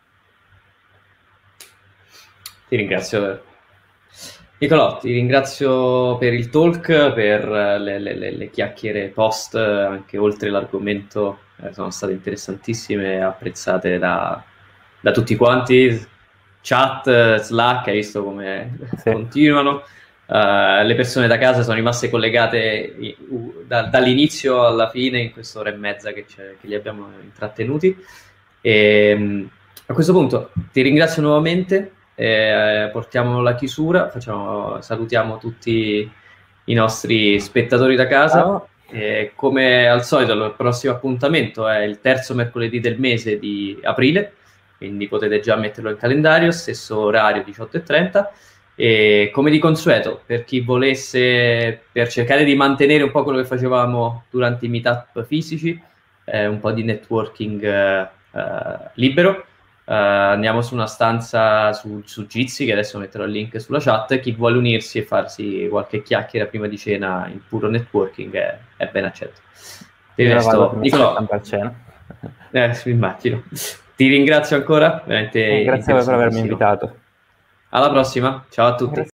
Ti ringrazio, Nicolò, ti ringrazio per il talk, per le chiacchiere post, anche oltre l'argomento, sono state interessantissime e apprezzate da tutti quanti. Chat, Slack, hai visto come continuano. Le persone da casa sono rimaste collegate dall'inizio alla fine in quest'ora e mezza che li abbiamo intrattenuti. E, a questo punto ti ringrazio nuovamente, portiamo la chiusura, salutiamo tutti i nostri spettatori da casa. Come al solito il prossimo appuntamento è il terzo mercoledì del mese di aprile, quindi potete già metterlo in calendario, stesso orario 18:30, e come di consueto, per chi volesse, per cercare di mantenere un po' quello che facevamo durante i meetup fisici, un po' di networking libero, andiamo su una stanza su Jitsi, che adesso metterò il link sulla chat. Chi vuole unirsi e farsi qualche chiacchiera prima di cena in puro networking è ben accetto. Per il resto, Nicolò, immagino. Ti ringrazio ancora, veramente. Grazie a voi per avermi invitato. Alla prossima, ciao a tutti.